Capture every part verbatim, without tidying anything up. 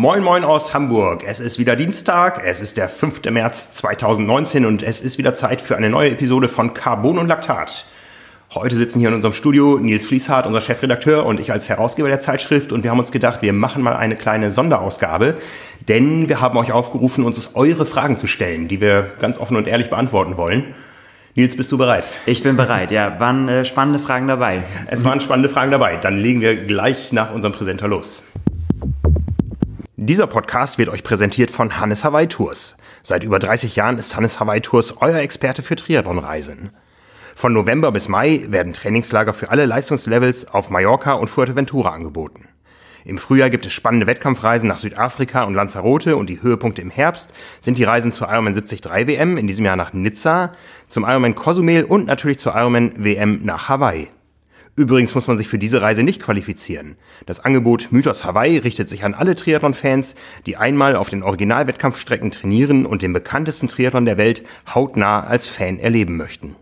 Moin Moin aus Hamburg. Es ist wieder Dienstag, es ist der fünfte März zweitausendneunzehn und es ist wieder Zeit für eine neue Episode von Carbon und Laktat. Heute sitzen hier in unserem Studio Nils Fließhardt, unser Chefredakteur, und ich als Herausgeber der Zeitschrift, und wir haben uns gedacht, wir machen mal eine kleine Sonderausgabe, denn wir haben euch aufgerufen, uns eure Fragen zu stellen, die wir ganz offen und ehrlich beantworten wollen. Nils, bist du bereit? Ich bin bereit, ja. Waren äh, spannende Fragen dabei. Es waren spannende Fragen dabei. Dann legen wir gleich nach unserem Präsenter los. Dieser Podcast wird euch präsentiert von Hannes Hawaii Tours. Seit über dreißig Jahren ist Hannes Hawaii Tours euer Experte für Triathlon-Reisen. Von November bis Mai werden Trainingslager für alle Leistungslevels auf Mallorca und Fuerteventura angeboten. Im Frühjahr gibt es spannende Wettkampfreisen nach Südafrika und Lanzarote, und die Höhepunkte im Herbst sind die Reisen zur Ironman siebzig drei W M in diesem Jahr nach Nizza, zum Ironman Cozumel und natürlich zur Ironman W M nach Hawaii. Übrigens muss man sich für diese Reise nicht qualifizieren. Das Angebot Mythos Hawaii richtet sich an alle Triathlon-Fans, die einmal auf den Original-Wettkampfstrecken trainieren und den bekanntesten Triathlon der Welt hautnah als Fan erleben möchten.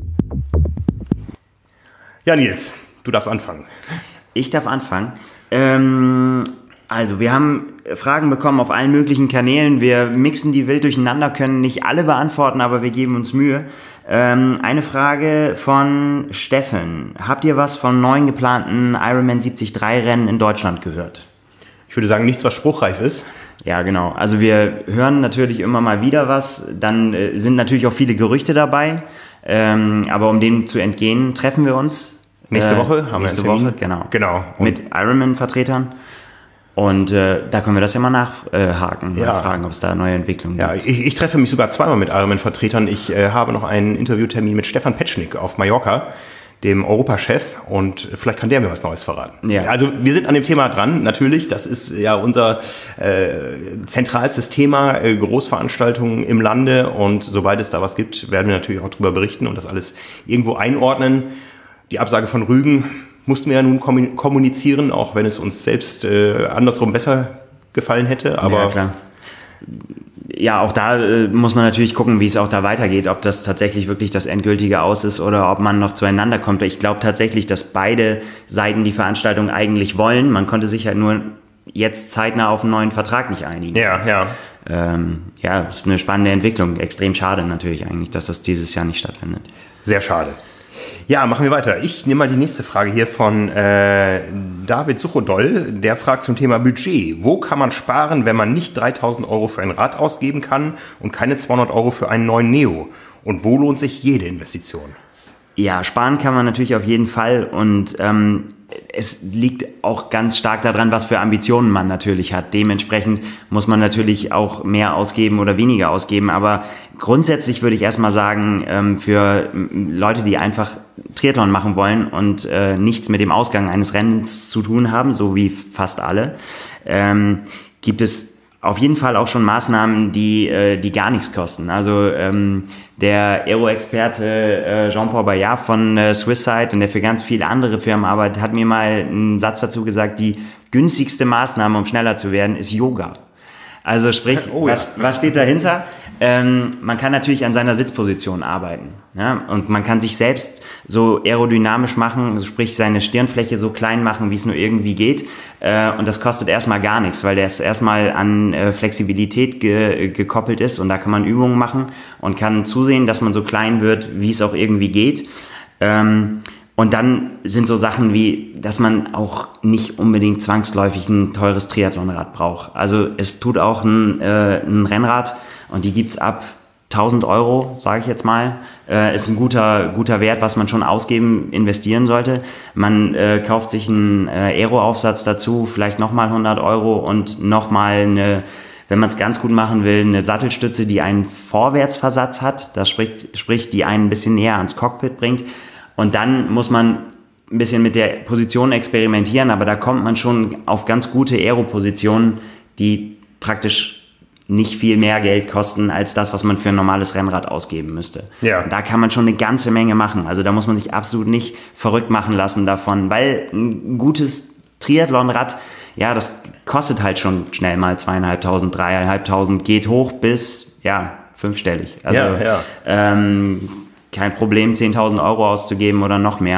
Ja, Nils, du darfst anfangen. Ich darf anfangen. Ähm, also, wir haben Fragen bekommen auf allen möglichen Kanälen. Wir mixen die wild durcheinander, können nicht alle beantworten, aber wir geben uns Mühe. Ähm, eine Frage von Steffen. Habt ihr was von neuen geplanten Ironman siebzig drei Rennen in Deutschland gehört? Ich würde sagen, nichts, was spruchreif ist. Ja, genau. Also wir hören natürlich immer mal wieder was. Dann äh, sind natürlich auch viele Gerüchte dabei. Ähm, aber um dem zu entgehen, treffen wir uns. Nächste äh, Woche haben nächste wir einen Woche, Termin. genau. Genau. Und mit Ironman-Vertretern. Und äh, da können wir das ja mal nachhaken, ja. mal fragen, ob es da neue Entwicklungen ja, gibt. Ich, ich treffe mich sogar zweimal mit Ironman-Vertretern. Ich äh, habe noch einen Interviewtermin mit Stefan Petschnik auf Mallorca, dem Europachef, und vielleicht kann der mir was Neues verraten. Ja. Also wir sind an dem Thema dran, natürlich. Das ist ja unser äh, zentralstes Thema, äh, Großveranstaltungen im Lande, und sobald es da was gibt, werden wir natürlich auch darüber berichten und das alles irgendwo einordnen. Die Absage von Rügen mussten wir ja nun kommunizieren, auch wenn es uns selbst äh, andersrum besser gefallen hätte. Aber ja, klar. Ja, auch da äh, muss man natürlich gucken, wie es auch da weitergeht, ob das tatsächlich wirklich das endgültige Aus ist oder ob man noch zueinander kommt. Ich glaube tatsächlich, dass beide Seiten die Veranstaltung eigentlich wollen. Man konnte sich halt nur jetzt zeitnah auf einen neuen Vertrag nicht einigen. Ja, ja. Ähm, ja, das ist eine spannende Entwicklung. Extrem schade natürlich eigentlich, dass das dieses Jahr nicht stattfindet. Sehr schade. Ja, machen wir weiter. Ich nehme mal die nächste Frage hier von äh, David Suchodoll. Der fragt zum Thema Budget. Wo kann man sparen, wenn man nicht dreitausend Euro für ein Rad ausgeben kann und keine zweihundert Euro für einen neuen Neo? Und wo lohnt sich jede Investition? Ja, sparen kann man natürlich auf jeden Fall, und ähm, es liegt auch ganz stark daran, was für Ambitionen man natürlich hat. Dementsprechend muss man natürlich auch mehr ausgeben oder weniger ausgeben. Aber grundsätzlich würde ich erstmal sagen, ähm, für Leute, die einfach Triathlon machen wollen und äh, nichts mit dem Ausgang eines Rennens zu tun haben, so wie fast alle, ähm, gibt es auf jeden Fall auch schon Maßnahmen, die äh, die gar nichts kosten. Also ähm, der Aero-Experte äh, Jean-Paul Bayard von äh, Swisside, und der für ganz viele andere Firmen arbeitet, hat mir mal einen Satz dazu gesagt: Die günstigste Maßnahme, um schneller zu werden, ist Yoga. Also sprich, oh, ja. was, was steht dahinter? Ähm, man kann natürlich an seiner Sitzposition arbeiten, ja? Und man kann sich selbst so aerodynamisch machen, also sprich seine Stirnfläche so klein machen, wie es nur irgendwie geht. Äh, und das kostet erstmal gar nichts, weil das erstmal an äh, Flexibilität ge- gekoppelt ist, und da kann man Übungen machen und kann zusehen, dass man so klein wird, wie es auch irgendwie geht. Ähm, Und dann sind so Sachen wie, dass man auch nicht unbedingt zwangsläufig ein teures Triathlonrad braucht. Also es tut auch ein, äh, ein Rennrad, und die gibt's ab tausend Euro, sage ich jetzt mal. Äh, ist ein guter guter Wert, was man schon ausgeben, investieren sollte. Man äh, kauft sich einen äh, Aero-Aufsatz dazu, vielleicht nochmal hundert Euro, und nochmal eine, wenn man es ganz gut machen will, eine Sattelstütze, die einen Vorwärtsversatz hat. Das spricht, sprich, die einen ein bisschen näher ans Cockpit bringt. Und dann muss man ein bisschen mit der Position experimentieren, aber da kommt man schon auf ganz gute Aero-Positionen, die praktisch nicht viel mehr Geld kosten als das, was man für ein normales Rennrad ausgeben müsste. Ja. Da kann man schon eine ganze Menge machen. Also da muss man sich absolut nicht verrückt machen lassen davon, weil ein gutes Triathlonrad, ja, das kostet halt schon schnell mal zweieinhalbtausend, dreieinhalbtausend, geht hoch bis, ja, fünfstellig. Also, ja, ja. Ähm, kein Problem, zehntausend Euro auszugeben oder noch mehr.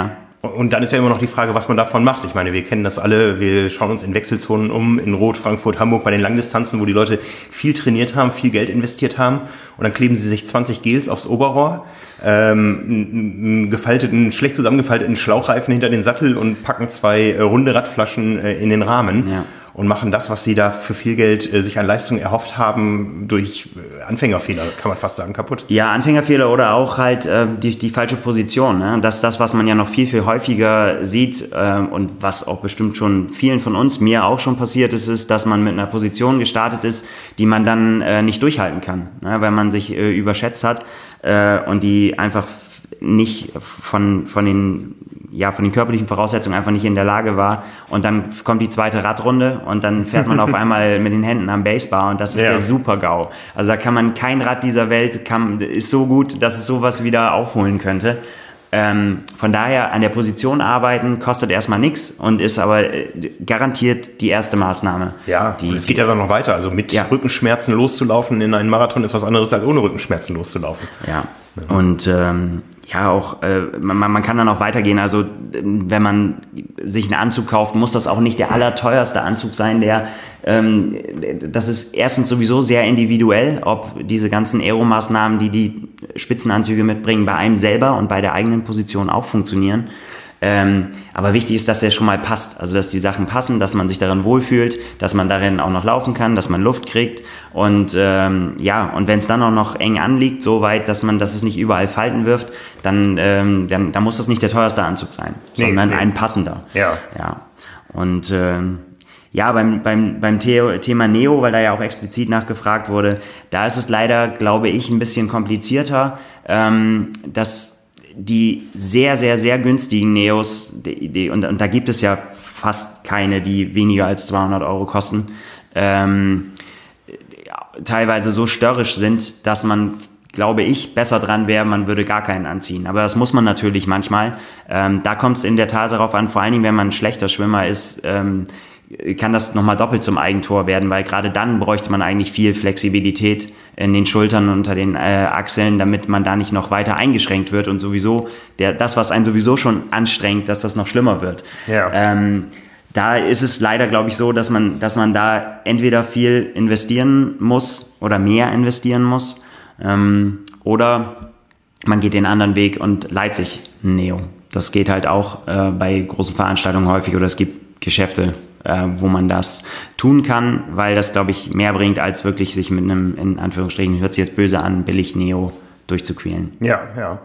Und dann ist ja immer noch die Frage, was man davon macht. Ich meine, wir kennen das alle, wir schauen uns in Wechselzonen um, in Rot, Frankfurt, Hamburg, bei den Langdistanzen, wo die Leute viel trainiert haben, viel Geld investiert haben und dann kleben sie sich zwanzig Gels aufs Oberrohr, ähm, einen, gefalteten, schlecht zusammengefalteten Schlauchreifen hinter den Sattel und packen zwei äh, runde Radflaschen äh, in den Rahmen. Ja. Und machen das, was sie da für viel Geld äh, sich an Leistung erhofft haben, durch äh, Anfängerfehler, kann man fast sagen, kaputt. Ja, Anfängerfehler oder auch halt äh, die, die falsche Position. Ne? Das ist das, was man ja noch viel, viel häufiger sieht äh, und was auch bestimmt schon vielen von uns, mir auch schon passiert ist, ist, dass man mit einer Position gestartet ist, die man dann äh, nicht durchhalten kann, ne? Weil man sich äh, überschätzt hat äh, und die einfach nicht von, von den ja, von den körperlichen Voraussetzungen einfach nicht in der Lage war und dann kommt die zweite Radrunde und dann fährt man auf einmal mit den Händen am Basebar und das ist ja der Super-GAU. Also da kann man, kein Rad dieser Welt kann, ist so gut, dass es sowas wieder aufholen könnte. Ähm, von daher an der Position arbeiten kostet erstmal nichts und ist aber äh, garantiert die erste Maßnahme. Ja, die, und es geht ja dann noch weiter. Also mit ja. Rückenschmerzen loszulaufen in einen Marathon ist was anderes als ohne Rückenschmerzen loszulaufen. Ja, ja. Und ähm, ja, auch äh, man, man kann dann auch weitergehen. Also wenn man sich einen Anzug kauft, muss das auch nicht der allerteuerste Anzug sein. Der, ähm, das ist erstens sowieso sehr individuell, ob diese ganzen Aero-Maßnahmen, die die Spitzenanzüge mitbringen, bei einem selber und bei der eigenen Position auch funktionieren. Ähm, aber wichtig ist, dass der schon mal passt, also dass die Sachen passen, dass man sich darin wohlfühlt, dass man darin auch noch laufen kann, dass man Luft kriegt und ähm, ja, und wenn es dann auch noch eng anliegt, so weit, dass man, dass es nicht überall Falten wirft, dann, ähm, dann, dann muss das nicht der teuerste Anzug sein, nee, sondern nee. ein passender. Ja. Ja. Und ähm, ja, beim, beim, beim Thema Neo, weil da ja auch explizit nachgefragt wurde, da ist es leider, glaube ich, ein bisschen komplizierter, ähm, dass die sehr, sehr, sehr günstigen Neos, die, die, und, und da gibt es ja fast keine, die weniger als zweihundert Euro kosten, ähm, teilweise so störrisch sind, dass man, glaube ich, besser dran wäre, man würde gar keinen anziehen. Aber das muss man natürlich manchmal. Ähm, da kommt es in der Tat darauf an, vor allen Dingen, wenn man ein schlechter Schwimmer ist, ähm, kann das nochmal doppelt zum Eigentor werden, weil gerade dann bräuchte man eigentlich viel Flexibilität in den Schultern und unter den äh, Achseln, damit man da nicht noch weiter eingeschränkt wird und sowieso der, das, was einen sowieso schon anstrengt, dass das noch schlimmer wird. Ja. Ähm, da ist es leider, glaube ich, so, dass man, dass man da entweder viel investieren muss oder mehr investieren muss ähm, oder man geht den anderen Weg und leiht sich ein Neo. Das geht halt auch äh, bei großen Veranstaltungen häufig oder es gibt Geschäfte, äh, wo man das tun kann, weil das, glaube ich, mehr bringt, als wirklich sich mit einem, in Anführungsstrichen, hört sich jetzt böse an, billig Neo durchzuquälen. Ja, ja.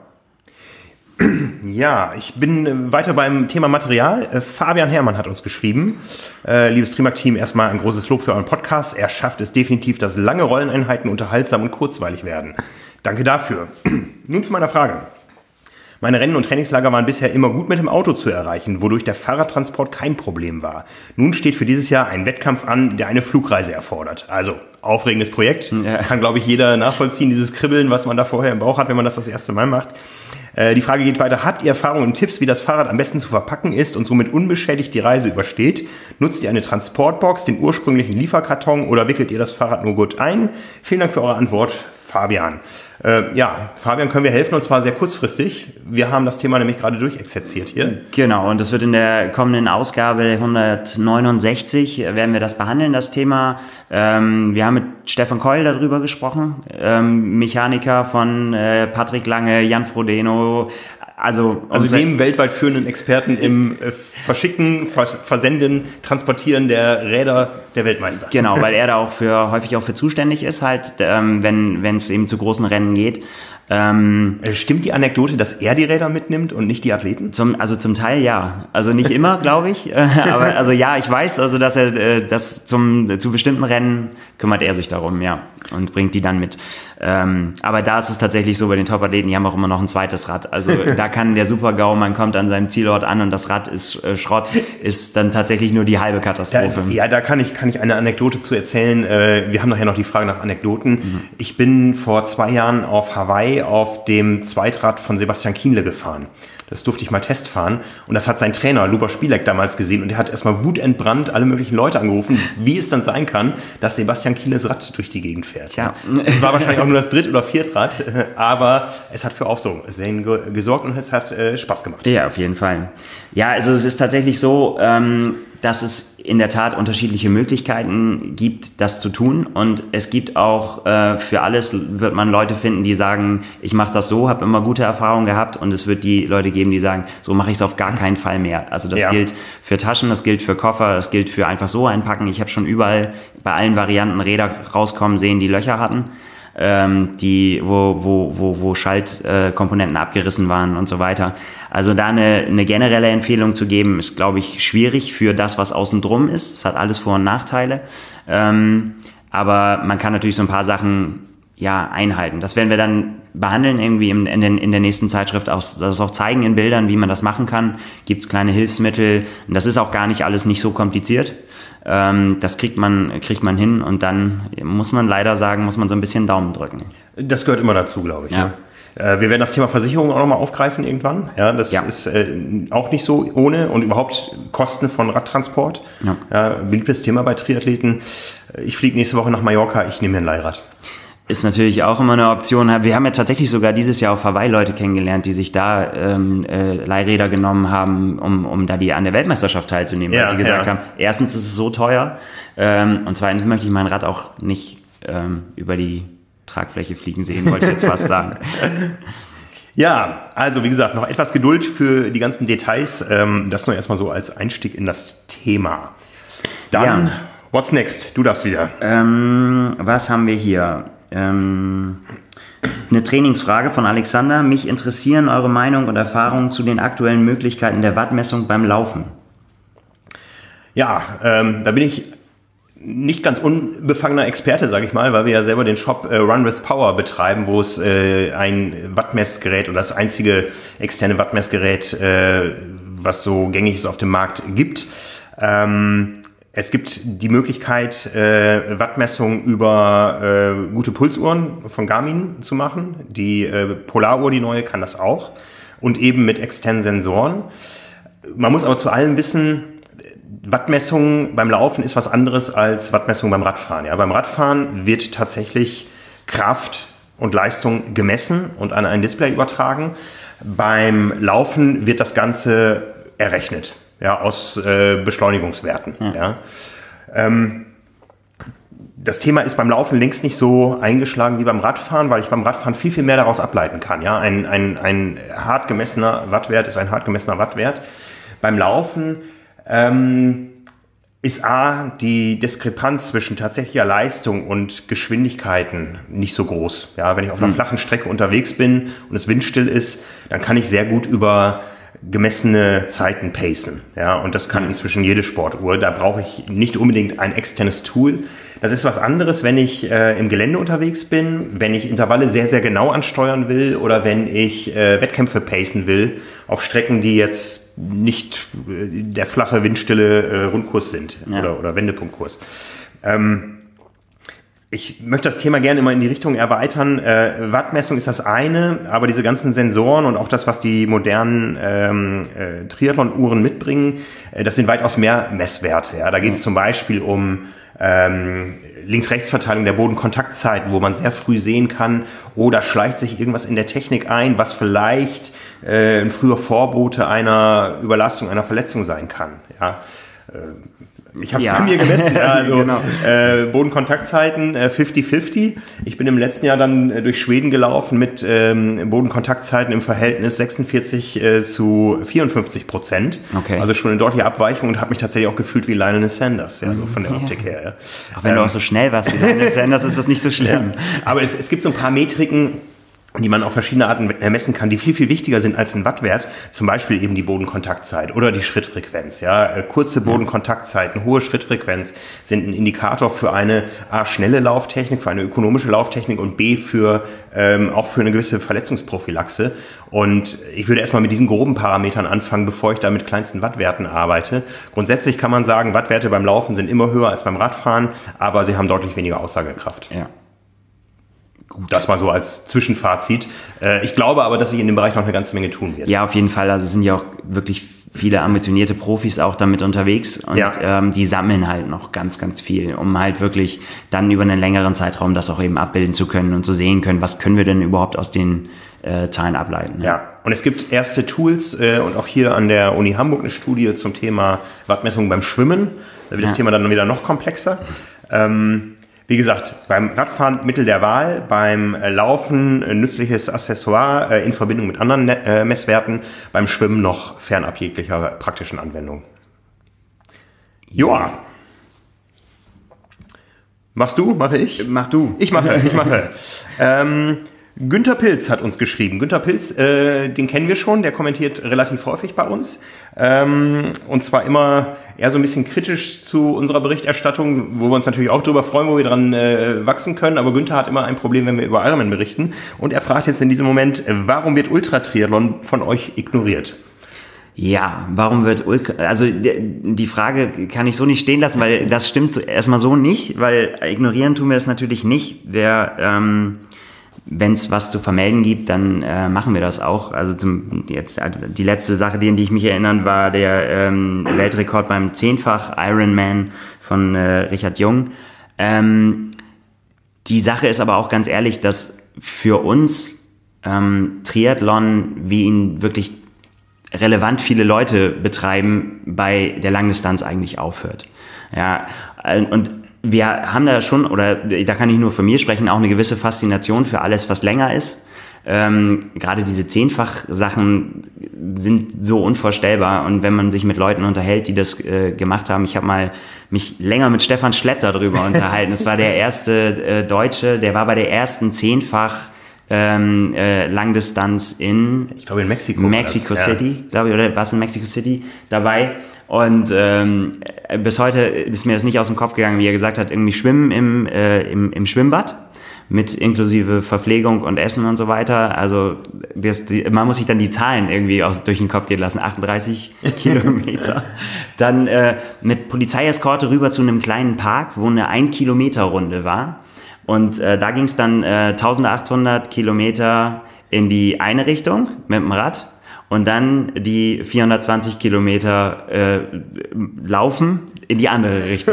Ja, ich bin weiter beim Thema Material. Äh, Fabian Herrmann hat uns geschrieben. Äh, liebes Trimark-Team, erstmal ein großes Lob für euren Podcast. Er schafft es definitiv, dass lange Rolleneinheiten unterhaltsam und kurzweilig werden. Danke dafür. Nun zu meiner Frage. Meine Rennen und Trainingslager waren bisher immer gut mit dem Auto zu erreichen, wodurch der Fahrradtransport kein Problem war. Nun steht für dieses Jahr ein Wettkampf an, der eine Flugreise erfordert. Also, aufregendes Projekt. Ja. Kann, glaube ich, jeder nachvollziehen, dieses Kribbeln, was man da vorher im Bauch hat, wenn man das das erste Mal macht. Äh, die Frage geht weiter. Habt ihr Erfahrungen und Tipps, wie das Fahrrad am besten zu verpacken ist und somit unbeschädigt die Reise übersteht? Nutzt ihr eine Transportbox, den ursprünglichen Lieferkarton oder wickelt ihr das Fahrrad nur gut ein? Vielen Dank für eure Antwort, Fabian. Äh, ja, Fabian, können wir helfen und zwar sehr kurzfristig. Wir haben das Thema nämlich gerade durchexerziert hier. Genau, und das wird in der kommenden Ausgabe hundertneunundsechzig, werden wir das behandeln, das Thema. Ähm, wir haben mit Stefan Keul darüber gesprochen, ähm, Mechaniker von äh, Patrick Lange, Jan Frodeno. Also, also dem weltweit führenden Experten im äh, Verschicken, Vers- Versenden, Transportieren der Räder der Weltmeister. Genau, weil er da auch für häufig auch für zuständig ist, halt, ähm, wenn wenn es eben zu großen Rennen geht. Ähm, Stimmt die Anekdote, dass er die Räder mitnimmt und nicht die Athleten? Zum, also zum Teil ja. Also nicht immer, glaube ich. Aber also ja, ich weiß, also dass er äh, das zum zu bestimmten Rennen kümmert er sich darum, ja, und bringt die dann mit. Ähm, aber da ist es tatsächlich so bei den Top-Athleten, die haben auch immer noch ein zweites Rad. Also da kann der Super-GAU, man kommt an seinem Zielort an und das Rad ist äh, Schrott, ist dann tatsächlich nur die halbe Katastrophe. Da, ja, da kann ich kann ich eine Anekdote zu erzählen. Äh, wir haben nachher noch die Frage nach Anekdoten. Mhm. Ich bin vor zwei Jahren auf Hawaii auf dem Zweitrad von Sebastian Kienle gefahren. Das durfte ich mal testfahren. Und das hat sein Trainer, Luba Spielek, damals gesehen. Und der hat erstmal wutentbrannt alle möglichen Leute angerufen, wie es dann sein kann, dass Sebastian Kienles Rad durch die Gegend fährt. Tja. Es war wahrscheinlich auch nur das Dritt- oder Viertrad, aber es hat für Aufsehen gesorgt und es hat äh, Spaß gemacht. Ja, auf jeden Fall. Ja, also es ist tatsächlich so, ähm, dass es in der Tat unterschiedliche Möglichkeiten gibt, das zu tun. Und es gibt auch äh, für alles, wird man Leute finden, die sagen, ich mache das so, habe immer gute Erfahrungen gehabt. Und es wird die Leute geben, die sagen, so mache ich es auf gar keinen Fall mehr. Also das ja. gilt für Taschen, das gilt für Koffer, das gilt für einfach so einpacken. Ich habe schon überall bei allen Varianten Räder rauskommen sehen, die Löcher hatten. Ähm, die, wo, wo, wo, wo Schaltkomponenten äh, abgerissen waren und so weiter. Also da eine, eine generelle Empfehlung zu geben, ist, glaube ich, schwierig für das, was außen drum ist. Es hat alles Vor- und Nachteile. Ähm, aber man kann natürlich so ein paar Sachen ja, einhalten. Das werden wir dann behandeln irgendwie in, in, den, in der nächsten Zeitschrift, auch, das auch zeigen in Bildern, wie man das machen kann. Gibt es kleine Hilfsmittel. Und das ist auch gar nicht alles nicht so kompliziert. Ähm, das kriegt man, kriegt man hin und dann muss man leider sagen, muss man so ein bisschen Daumen drücken. Das gehört immer dazu, glaube ich. Ja. Ja. Äh, wir werden das Thema Versicherung auch nochmal aufgreifen irgendwann. Ja, das ja. ist äh, auch nicht so ohne und überhaupt Kosten von Radtransport. Ja. Ja, beliebtes Thema bei Triathleten. Ich fliege nächste Woche nach Mallorca, ich nehme mir ein Leihrad. Ist natürlich auch immer eine Option. Wir haben ja tatsächlich sogar dieses Jahr auf Hawaii Leute kennengelernt, die sich da ähm, äh, Leihräder genommen haben, um, um da die an der Weltmeisterschaft teilzunehmen, weil ja, sie gesagt ja. haben, erstens ist es so teuer ähm, und zweitens möchte ich mein Rad auch nicht ähm, über die Tragfläche fliegen sehen, wollte ich jetzt fast sagen. Ja, also wie gesagt, noch etwas Geduld für die ganzen Details. Ähm, das nur erstmal so als Einstieg in das Thema. Dann, ja. What's next? Du darfst wieder. Ähm, was haben wir hier? Ähm, eine Trainingsfrage von Alexander. Mich interessieren eure Meinung und Erfahrungen zu den aktuellen Möglichkeiten der Wattmessung beim Laufen. Ja, ähm, da bin ich nicht ganz unbefangener Experte, sage ich mal, weil wir ja selber den Shop äh, Run with Power betreiben, wo es äh, ein Wattmessgerät oder das einzige externe Wattmessgerät, äh, was so gängig ist auf dem Markt, gibt. Ähm, Es gibt die Möglichkeit, äh, Wattmessung über äh, gute Pulsuhren von Garmin zu machen. Die äh, Polaruhr, die neue, kann das auch. Und eben mit externen Sensoren. Man muss aber zu allem wissen, Wattmessung beim Laufen ist was anderes als Wattmessung beim Radfahren. Ja, beim Radfahren wird tatsächlich Kraft und Leistung gemessen und an ein Display übertragen. Beim Laufen wird das Ganze errechnet. Ja, aus äh, Beschleunigungswerten. Ja. Ja. Ähm, das Thema ist beim Laufen längst nicht so eingeschlagen wie beim Radfahren, weil ich beim Radfahren viel, viel mehr daraus ableiten kann. Ja, ein, ein, ein hart gemessener Wattwert ist ein hart gemessener Wattwert. Beim Laufen ähm, ist A, die Diskrepanz zwischen tatsächlicher Leistung und Geschwindigkeiten nicht so groß. Ja, wenn ich auf einer mhm. flachen Strecke unterwegs bin und es windstill ist, dann kann ich sehr gut über gemessene Zeiten pacen. Ja, und das kann inzwischen jede Sportuhr. Da brauche ich nicht unbedingt ein externes Tool. Das ist was anderes, wenn ich äh, im Gelände unterwegs bin, wenn ich Intervalle sehr, sehr genau ansteuern will oder wenn ich äh, Wettkämpfe pacen will auf Strecken, die jetzt nicht äh, der flache, windstille äh, Rundkurs sind ja. oder, oder Wendepunktkurs. Ähm, Ich möchte das Thema gerne immer in die Richtung erweitern. Äh, Wattmessung ist das eine, aber diese ganzen Sensoren und auch das, was die modernen ähm, äh, Triathlon-Uhren mitbringen, äh, das sind weitaus mehr Messwerte. Ja? Da geht es mhm. zum Beispiel um ähm, Links-Rechts-Verteilung der Bodenkontaktzeiten, wo man sehr früh sehen kann, oh, da schleicht sich irgendwas in der Technik ein, was vielleicht äh, ein früher Vorbote einer Überlastung, einer Verletzung sein kann. Ja? Äh, Ich habe es ja. bei mir gemessen, ja, also genau. äh, Bodenkontaktzeiten äh, fünfzig fünfzig. Ich bin im letzten Jahr dann äh, durch Schweden gelaufen mit ähm, Bodenkontaktzeiten im Verhältnis sechsundvierzig äh, zu vierundfünfzig Prozent. Okay. Also schon eine deutliche Abweichung und habe mich tatsächlich auch gefühlt wie Lionel Sanders, ja, so von der Optik her. Ja. Auch wenn ähm, du auch so schnell warst wie Lionel Sanders, ist das nicht so schlimm. Ja. Aber es, es gibt so ein paar Metriken, die man auf verschiedene Arten messen kann, die viel, viel wichtiger sind als ein Wattwert. Zum Beispiel eben die Bodenkontaktzeit oder die Schrittfrequenz. Ja, kurze Bodenkontaktzeiten, hohe Schrittfrequenz sind ein Indikator für eine A, schnelle Lauftechnik, für eine ökonomische Lauftechnik und B, für ähm, auch für eine gewisse Verletzungsprophylaxe. Und ich würde erstmal mit diesen groben Parametern anfangen, bevor ich da mit kleinsten Wattwerten arbeite. Grundsätzlich kann man sagen, Wattwerte beim Laufen sind immer höher als beim Radfahren, aber sie haben deutlich weniger Aussagekraft. Ja. Gut. Das mal so als Zwischenfazit. Ich glaube aber, dass sich in dem Bereich noch eine ganze Menge tun wird. Ja, auf jeden Fall. Also es sind ja auch wirklich viele ambitionierte Profis auch damit unterwegs und ja. ähm, die sammeln halt noch ganz, ganz viel, um halt wirklich dann über einen längeren Zeitraum das auch eben abbilden zu können und zu sehen können, was können wir denn überhaupt aus den äh, Zahlen ableiten. Ja. ja. und es gibt erste Tools äh, und auch hier an der Uni Hamburg eine Studie zum Thema Wattmessung beim Schwimmen. Da wird ja. das Thema dann wieder noch komplexer. Ähm, wie gesagt, beim Radfahren Mittel der Wahl, beim Laufen äh, nützliches Accessoire äh, in Verbindung mit anderen äh, Messwerten, beim Schwimmen noch fernab jeglicher praktischen Anwendung. Joa. Machst du? Mache ich? Mach du. Ich mache, ich mache. ähm, Günther Pilz hat uns geschrieben. Günther Pilz, äh, den kennen wir schon, der kommentiert relativ häufig bei uns. Ähm, und zwar immer eher so ein bisschen kritisch zu unserer Berichterstattung, wo wir uns natürlich auch darüber freuen, wo wir dran äh, wachsen können. Aber Günther hat immer ein Problem, wenn wir über Ironman berichten. Und er fragt jetzt in diesem Moment, warum wird Ultratriathlon von euch ignoriert? Ja, warum wird Ultra, also die Frage kann ich so nicht stehen lassen, weil das stimmt so, erstmal so nicht, weil ignorieren tun wir das natürlich nicht. Wer, ähm, wenn es was zu vermelden gibt, dann äh, machen wir das auch. Also zum, jetzt die letzte Sache, die, an die ich mich erinnern, war der ähm, Weltrekord beim Zehnfach Ironman von äh, Richard Jung. Ähm, die Sache ist aber auch ganz ehrlich, dass für uns ähm, Triathlon, wie ihn wirklich relevant viele Leute betreiben, bei der Langdistanz eigentlich aufhört. Ja, und wir haben da schon, oder da kann ich nur von mir sprechen, auch eine gewisse Faszination für alles, was länger ist. Ähm, gerade diese Zehnfach-Sachen sind so unvorstellbar, und wenn man sich mit Leuten unterhält, die das äh, gemacht haben, ich habe mal mich länger mit Stefan Schlett darüber unterhalten. Das war der erste äh, Deutsche, der war bei der ersten Zehnfach Ähm, äh, Langdistanz in, ich glaube in Mexiko, Mexico das, City, ja. glaube ich, oder was in Mexico City dabei. Und ähm, bis heute ist mir das nicht aus dem Kopf gegangen, wie er gesagt hat, irgendwie schwimmen im, äh, im, im Schwimmbad mit inklusive Verpflegung und Essen und so weiter. Also das, die, man muss sich dann die Zahlen irgendwie aus, durch den Kopf gehen lassen. achtunddreißig Kilometer. Dann äh, mit Polizeieskorte rüber zu einem kleinen Park, wo eine Ein-Kilometer-Runde war. Und äh, da ging es dann äh, eintausendachthundert Kilometer in die eine Richtung mit dem Rad und dann die vierhundertzwanzig Kilometer äh, laufen in die andere Richtung.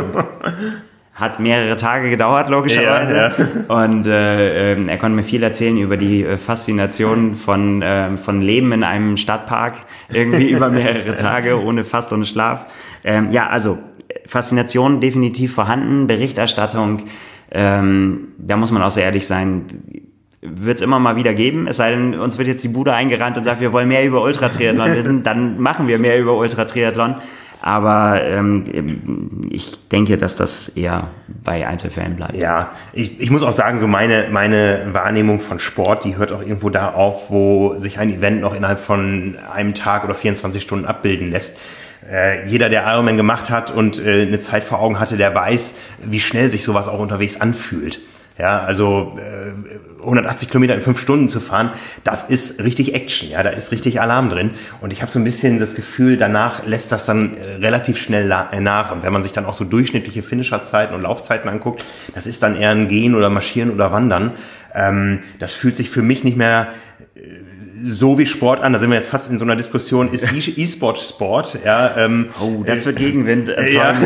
Hat mehrere Tage gedauert, logischerweise. Ja, ja. Und äh, äh, er konnte mir viel erzählen über die äh, Faszination von, äh, von Leben in einem Stadtpark, irgendwie über mehrere Tage, ohne Fast und Schlaf. Ähm, ja, also Faszination definitiv vorhanden, Berichterstattung. Ähm, da muss man auch so ehrlich sein, wird es immer mal wieder geben, es sei denn, uns wird jetzt die Bude eingerannt und sagt, wir wollen mehr über Ultratriathlon wissen, dann machen wir mehr über Ultratriathlon, aber ähm, ich denke, dass das eher bei Einzelfällen bleibt. Ja, ich, ich muss auch sagen, so meine, meine Wahrnehmung von Sport, die hört auch irgendwo da auf, wo sich ein Event noch innerhalb von einem Tag oder vierundzwanzig Stunden abbilden lässt. Äh, jeder, der Ironman gemacht hat und äh, eine Zeit vor Augen hatte, der weiß, wie schnell sich sowas auch unterwegs anfühlt. Ja, also äh, hundertachtzig Kilometer in fünf Stunden zu fahren, das ist richtig Action, ja, da ist richtig Alarm drin. Und ich habe so ein bisschen das Gefühl, danach lässt das dann äh, relativ schnell la- nach. Und wenn man sich dann auch so durchschnittliche Finisherzeiten und Laufzeiten anguckt, das ist dann eher ein Gehen oder Marschieren oder Wandern. Ähm, das fühlt sich für mich nicht mehr so wie Sport an, da sind wir jetzt fast in so einer Diskussion, ist E-Sport Sport, ja. Ähm, oh, das wird Gegenwind erzeugen.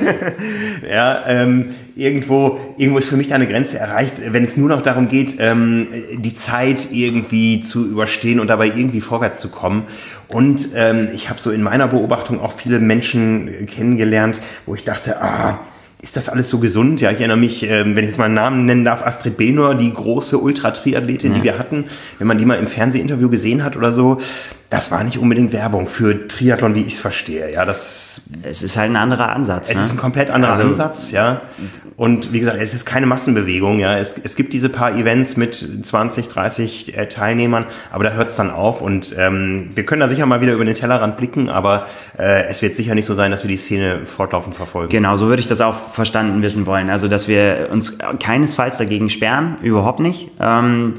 Ja, ja ähm, irgendwo, irgendwo ist für mich da eine Grenze erreicht, wenn es nur noch darum geht, ähm, die Zeit irgendwie zu überstehen und dabei irgendwie vorwärts zu kommen. Und ähm, ich habe so in meiner Beobachtung auch viele Menschen kennengelernt, wo ich dachte, ah, ist das alles so gesund? Ja, ich erinnere mich, wenn ich jetzt mal einen Namen nennen darf, Astrid Benor, die große Ultra-Triathletin, ja, die wir hatten, wenn man die mal im Fernsehinterview gesehen hat oder so, das war nicht unbedingt Werbung für Triathlon, wie ich es verstehe. Ja, das. Es ist halt ein anderer Ansatz. Es ne? ist ein komplett anderer also, Ansatz, ja. Und wie gesagt, es ist keine Massenbewegung, ja. Es, es gibt diese paar Events mit zwanzig, dreißig äh, Teilnehmern, aber da hört es dann auf. Und ähm, wir können da sicher mal wieder über den Tellerrand blicken, aber äh, es wird sicher nicht so sein, dass wir die Szene fortlaufend verfolgen. Genau, so würde ich das auch verstanden wissen wollen. Also, dass wir uns keinesfalls dagegen sperren, überhaupt nicht. Ähm,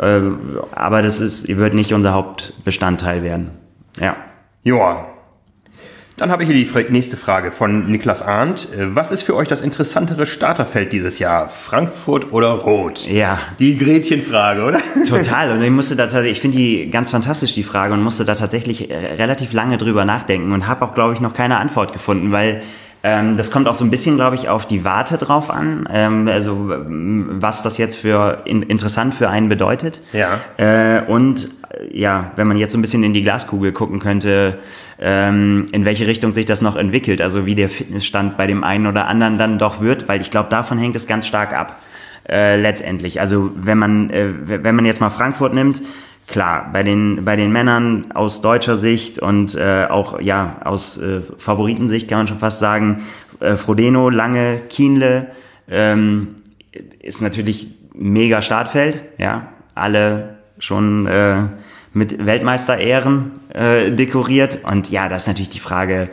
aber das ist, wird nicht unser Hauptbestandteil werden. Ja. Joa. Dann habe ich hier die nächste Frage von Niklas Arndt. Was ist für euch das interessantere Starterfeld dieses Jahr? Frankfurt oder Rot? Ja. Die Gretchenfrage, oder? Total. Und ich musste da tatsächlich, ich finde die ganz fantastisch, die Frage, und musste da tatsächlich relativ lange drüber nachdenken und habe auch, glaube ich, noch keine Antwort gefunden, weil Ähm, das kommt auch so ein bisschen, glaube ich, auf die Warte drauf an, ähm, also was das jetzt für in, interessant für einen bedeutet. Ja. Äh, und ja, wenn man jetzt so ein bisschen in die Glaskugel gucken könnte, ähm, in welche Richtung sich das noch entwickelt, also wie der Fitnessstand bei dem einen oder anderen dann doch wird, weil ich glaube, davon hängt es ganz stark ab, äh, letztendlich. Also wenn man, äh, wenn man jetzt mal Frankfurt nimmt, klar, bei den, bei den Männern aus deutscher Sicht und äh, auch ja aus äh, Favoritensicht kann man schon fast sagen, äh, Frodeno, Lange, Kienle, ähm, ist natürlich mega Startfeld, ja, alle schon äh, mit Weltmeisterehren äh, dekoriert und ja, das ist natürlich die Frage,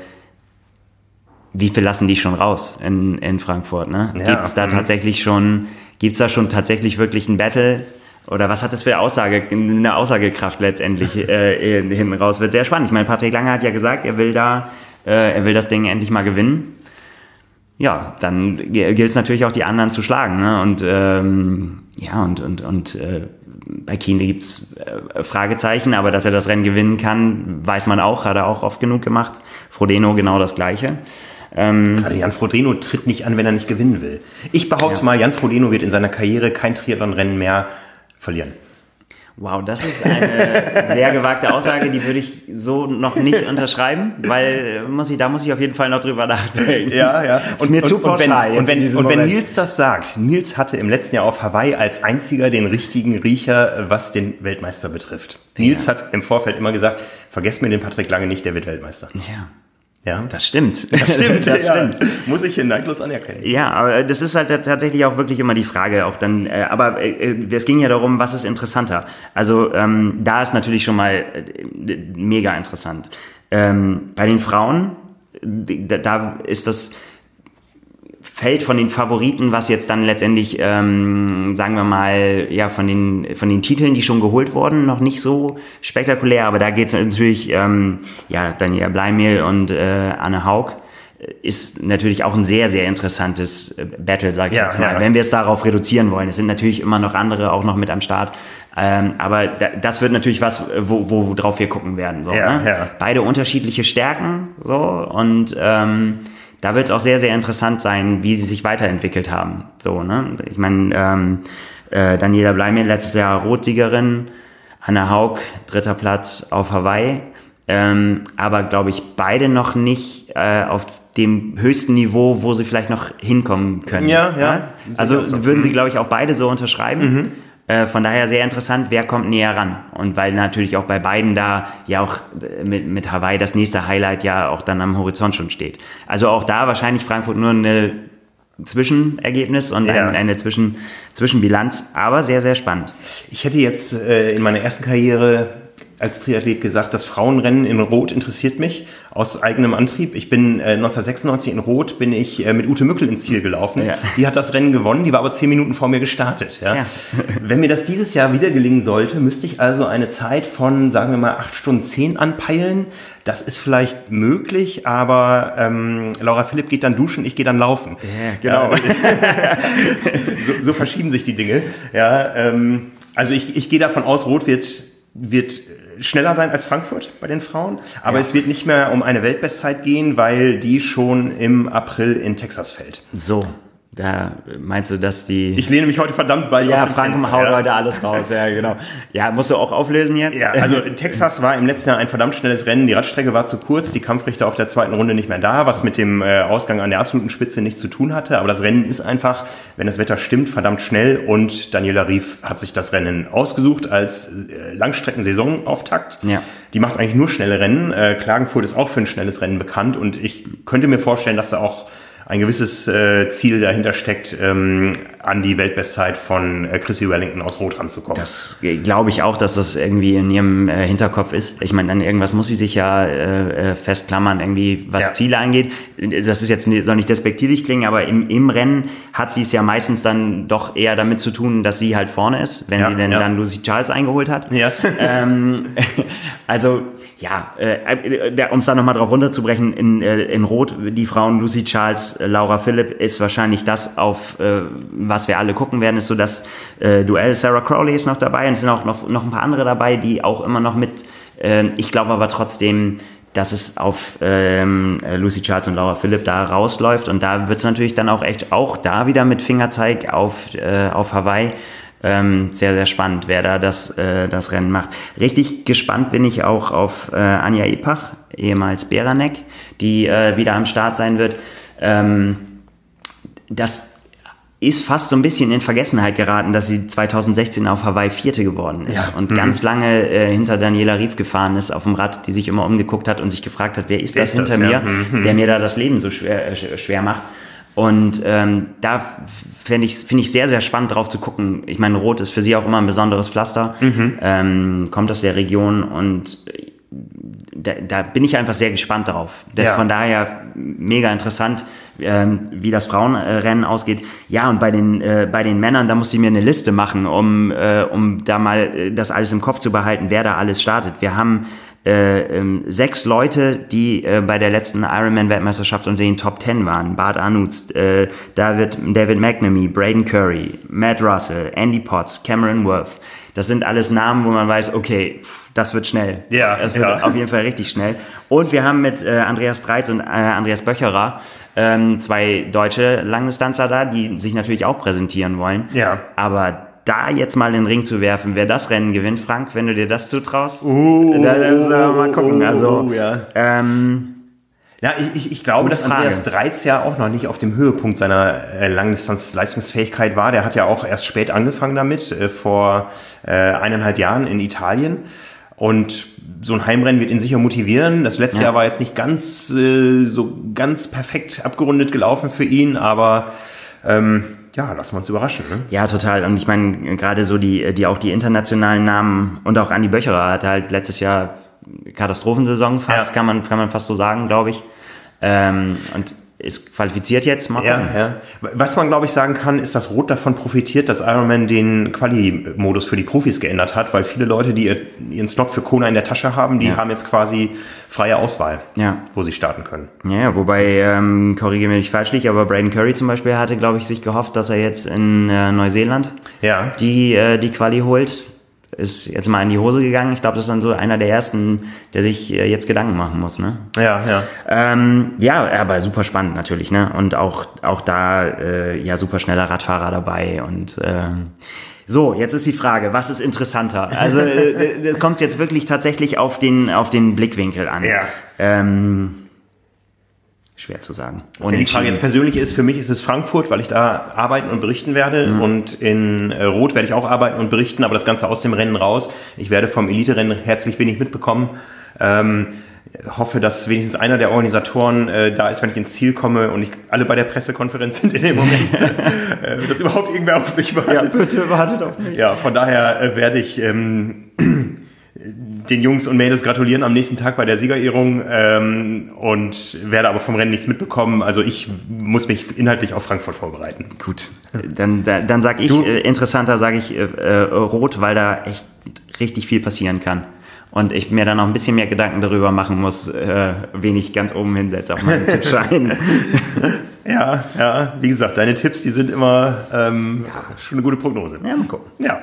wie viel lassen die schon raus in, in Frankfurt, ne? Ja, gibt's da m- tatsächlich schon, gibt's da schon tatsächlich wirklich ein Battle? Oder was hat das für Aussage, eine Aussagekraft letztendlich äh, hinten raus? Wird sehr spannend. Ich meine, Patrick Lange hat ja gesagt, er will da, äh, er will das Ding endlich mal gewinnen. Ja, dann gilt es natürlich auch, die anderen zu schlagen. Ne? Und ähm, ja, und, und, und äh, bei Kienle gibt es äh, Fragezeichen, aber dass er das Rennen gewinnen kann, weiß man auch, hat er auch oft genug gemacht. Frodeno genau das Gleiche. Ähm, Gerade Jan Frodeno tritt nicht an, wenn er nicht gewinnen will. Ich behaupte ja. mal, Jan Frodeno wird in seiner Karriere kein Triathlon-Rennen mehr verlieren. Wow, das ist eine sehr gewagte Aussage, die würde ich so noch nicht unterschreiben, weil muss ich, da muss ich auf jeden Fall noch drüber nachdenken. Ja, ja. Und, ist mir und, zu pauschal. Und wenn, und wenn, und wenn Nils das sagt, Nils hatte im letzten Jahr auf Hawaii als einziger den richtigen Riecher, was den Weltmeister betrifft. Nils ja. hat im Vorfeld immer gesagt, vergesst mir den Patrick Lange nicht, der wird Weltmeister. Ja. Ja, das stimmt. Das stimmt, das ja. stimmt. Muss ich hier neidlos anerkennen. Ja, aber das ist halt tatsächlich auch wirklich immer die Frage. Auch dann, äh, aber äh, es ging ja darum, was ist interessanter. Also ähm, da ist natürlich schon mal äh, mega interessant. Ähm, bei den Frauen, da, da ist das Feld von den Favoriten, was jetzt dann letztendlich, ähm, sagen wir mal, ja, von den, von den Titeln, die schon geholt wurden, noch nicht so spektakulär, aber da geht es natürlich, ähm, ja, Daniela Bleimehl und äh, Anne Haug ist natürlich auch ein sehr, sehr interessantes Battle, sage ich ja, jetzt mal, ja. wenn wir es darauf reduzieren wollen. Es sind natürlich immer noch andere auch noch mit am Start, ähm, aber da, das wird natürlich was, wo, wo, worauf wir gucken werden. So, ja, ne? ja. Beide unterschiedliche Stärken, so, und ähm, da wird es auch sehr, sehr interessant sein, wie sie sich weiterentwickelt haben. So, ne? Ich meine, ähm, äh, Daniela Bleimehl, letztes Jahr Rotsiegerin, Anne Haug, dritter Platz auf Hawaii. Ähm, aber, glaube ich, beide noch nicht äh, auf dem höchsten Niveau, wo sie vielleicht noch hinkommen können. Ja, ja. ja? Also so. würden sie, glaube ich, auch beide so unterschreiben. Mhm. Von daher sehr interessant, wer kommt näher ran. Und weil natürlich auch bei beiden da ja auch mit, mit Hawaii das nächste Highlight ja auch dann am Horizont schon steht. Also auch da wahrscheinlich Frankfurt nur eine Zwischenergebnis und ja. eine, eine Zwischen, Zwischenbilanz, aber sehr, sehr spannend. Ich hätte jetzt äh, in meiner ersten Karriere als Triathlet gesagt, das Frauenrennen in Rot interessiert mich aus eigenem Antrieb. Ich bin äh, neunzehnhundertsechsundneunzig in Rot bin ich äh, mit Ute Mückel ins Ziel gelaufen. Ja. Die hat das Rennen gewonnen, die war aber zehn Minuten vor mir gestartet. Ja? Ja. Wenn mir das dieses Jahr wieder gelingen sollte, müsste ich also eine Zeit von, sagen wir mal, acht Stunden zehn anpeilen. Das ist vielleicht möglich, aber ähm, Laura Philipp geht dann duschen, ich gehe dann laufen. Ja, genau. Ja, so, so verschieben sich die Dinge. Ja, ähm, also ich, ich gehe davon aus, Rot wird wird schneller sein als Frankfurt bei den Frauen, aber ja. es wird nicht mehr um eine Weltbestzeit gehen, weil die schon im April in Texas fällt. So, da meinst du, dass die... Ich lehne mich heute verdammt weit ja, aus dem Frank Fenster. haut ja. heute alles raus, ja genau. Ja, musst du auch auflösen jetzt? Ja, also Texas war im letzten Jahr ein verdammt schnelles Rennen, die Radstrecke war zu kurz, die Kampfrichter auf der zweiten Runde nicht mehr da, was mit dem äh, Ausgang an der absoluten Spitze nichts zu tun hatte, aber das Rennen ist einfach, wenn das Wetter stimmt, verdammt schnell und Daniela Rief hat sich das Rennen ausgesucht als äh, Langstrecken-Saisonauftakt. Ja. Die macht eigentlich nur schnelle Rennen, äh, Klagenfurt ist auch für ein schnelles Rennen bekannt und ich könnte mir vorstellen, dass da auch ein gewisses äh, Ziel dahinter steckt, ähm, an die Weltbestzeit von äh, Chrissy Wellington aus Rot ranzukommen. Das glaube ich auch, dass das irgendwie in ihrem äh, Hinterkopf ist. Ich meine, an irgendwas muss sie sich ja äh, festklammern, irgendwie was ja. Ziele angeht. Das ist jetzt soll nicht despektierlich klingen, aber im, im Rennen hat sie es ja meistens dann doch eher damit zu tun, dass sie halt vorne ist, wenn ja, sie denn ja. dann Lucy Charles eingeholt hat. Ja. Ähm, also ja, äh, um es da nochmal drauf runterzubrechen, in, äh, in Rot, die Frauen Lucy Charles, äh, Laura Philipp ist wahrscheinlich das, auf äh, was wir alle gucken werden, ist so das äh, Duell. Sarah Crowley ist noch dabei und es sind auch noch, noch ein paar andere dabei, die auch immer noch mit, äh, ich glaube aber trotzdem, dass es auf ähm, Lucy Charles und Laura Philipp da rausläuft und da wird es natürlich dann auch echt, auch da wieder mit Fingerzeig auf, äh, auf Hawaii, Ähm, sehr, sehr spannend, wer da das, äh, das Rennen macht. Richtig gespannt bin ich auch auf äh, Anja Epach, ehemals Beranek, die äh, wieder am Start sein wird. Ähm, das ist fast so ein bisschen in Vergessenheit geraten, dass sie zweitausendsechzehn auf Hawaii Vierte geworden ist ja. und mhm. ganz lange äh, hinter Daniela Rief gefahren ist auf dem Rad, die sich immer umgeguckt hat und sich gefragt hat, wer ist wer das ist hinter das, mir, ja? mhm. der mir da das Leben so schwer, äh, schwer macht. Und ähm, da finde ich finde ich sehr, sehr spannend drauf zu gucken. Ich meine, Rot ist für sie auch immer ein besonderes Pflaster, mhm. ähm, kommt aus der Region und da, da bin ich einfach sehr gespannt drauf. Das ja. Von daher mega interessant, ähm, wie das Frauenrennen ausgeht. Ja, und bei den äh, bei den Männern, da musste ich mir eine Liste machen, um äh, um da mal das alles im Kopf zu behalten, wer da alles startet. Wir haben Äh, ähm, sechs Leute, die äh, bei der letzten Ironman-Weltmeisterschaft unter den Top Ten waren. Bart Anuts, äh, David, David McNamee, Braden Curry, Matt Russell, Andy Potts, Cameron Worth. Das sind alles Namen, wo man weiß, okay, pff, das wird schnell. Ja, das wird ja. auf jeden Fall richtig schnell. Und wir haben mit äh, Andreas Dreitz und äh, Andreas Böcherer ähm, zwei deutsche Langdistanzer da, die sich natürlich auch präsentieren wollen. Ja. Aber da jetzt mal in den Ring zu werfen, wer das Rennen gewinnt, Frank, wenn du dir das zutraust, uh, da müssen wir mal gucken. Also, uh, ja. ähm, ja, ich, ich glaube, dass Andreas Dreitz ja auch noch nicht auf dem Höhepunkt seiner äh, Langdistanz-Leistungsfähigkeit war. Der hat ja auch erst spät angefangen damit, äh, vor äh, eineinhalb Jahren in Italien. Und so ein Heimrennen wird ihn sicher motivieren. Das letzte ja. Jahr war jetzt nicht ganz äh, so ganz perfekt abgerundet gelaufen für ihn, aber ähm, ja, lassen wir uns überraschen. Ne? Ja, total. Und ich meine, gerade so die, die auch die internationalen Namen und auch Andi Böcherer hat halt letztes Jahr Katastrophensaison fast, ja. kann man, kann man fast so sagen, glaube ich. Ähm, und ist qualifiziert jetzt. Mal ja, ja. Was man, glaube ich, sagen kann, ist, dass Rot davon profitiert, dass Ironman den Quali-Modus für die Profis geändert hat, weil viele Leute, die ihren Slot für Kona in der Tasche haben, die ja. haben jetzt quasi freie Auswahl, ja. wo sie starten können. Ja, wobei, ähm, korrigiere mich nicht falsch liege, aber Braden Curry zum Beispiel hatte, glaube ich, sich gehofft, dass er jetzt in äh, Neuseeland ja. die, äh, die Quali holt. Ist jetzt mal in die Hose gegangen. Ich glaube, das ist dann so einer der ersten, der sich äh, jetzt Gedanken machen muss. Ne? Ja, ja. Ähm, ja, aber super spannend natürlich. Ne? Und auch, auch da äh, ja super schneller Radfahrer dabei. Und ähm, so, jetzt ist die Frage, was ist interessanter? Also äh, kommt jetzt wirklich tatsächlich auf den, auf den Blickwinkel an. Ja. Ähm, Schwer zu sagen. Und wenn die Frage jetzt persönlich ist, für mich ist es Frankfurt, weil ich da arbeiten und berichten werde. Mhm. Und in äh, Rot werde ich auch arbeiten und berichten, aber das Ganze aus dem Rennen raus. Ich werde vom Elite-Rennen herzlich wenig mitbekommen. Ähm, hoffe, dass wenigstens einer der Organisatoren äh, da ist, wenn ich ins Ziel komme und ich, alle bei der Pressekonferenz sind in dem Moment, äh, dass überhaupt irgendwer auf mich wartet. Ja, bitte wartet auf mich. Ja, von daher äh, werde ich ähm, den Jungs und Mädels gratulieren am nächsten Tag bei der Siegerehrung ähm, und werde aber vom Rennen nichts mitbekommen. Also ich muss mich inhaltlich auf Frankfurt vorbereiten. Gut, dann, dann, dann sage ich, äh, interessanter sage ich äh, äh, Rot, weil da echt richtig viel passieren kann. Und ich mir dann noch ein bisschen mehr Gedanken darüber machen muss, äh, wen ich ganz oben hinsetze auf meinen Tippschein. Ja, ja, wie gesagt, deine Tipps, die sind immer ähm, ja. schon eine gute Prognose. Ja, mal gucken. Ja.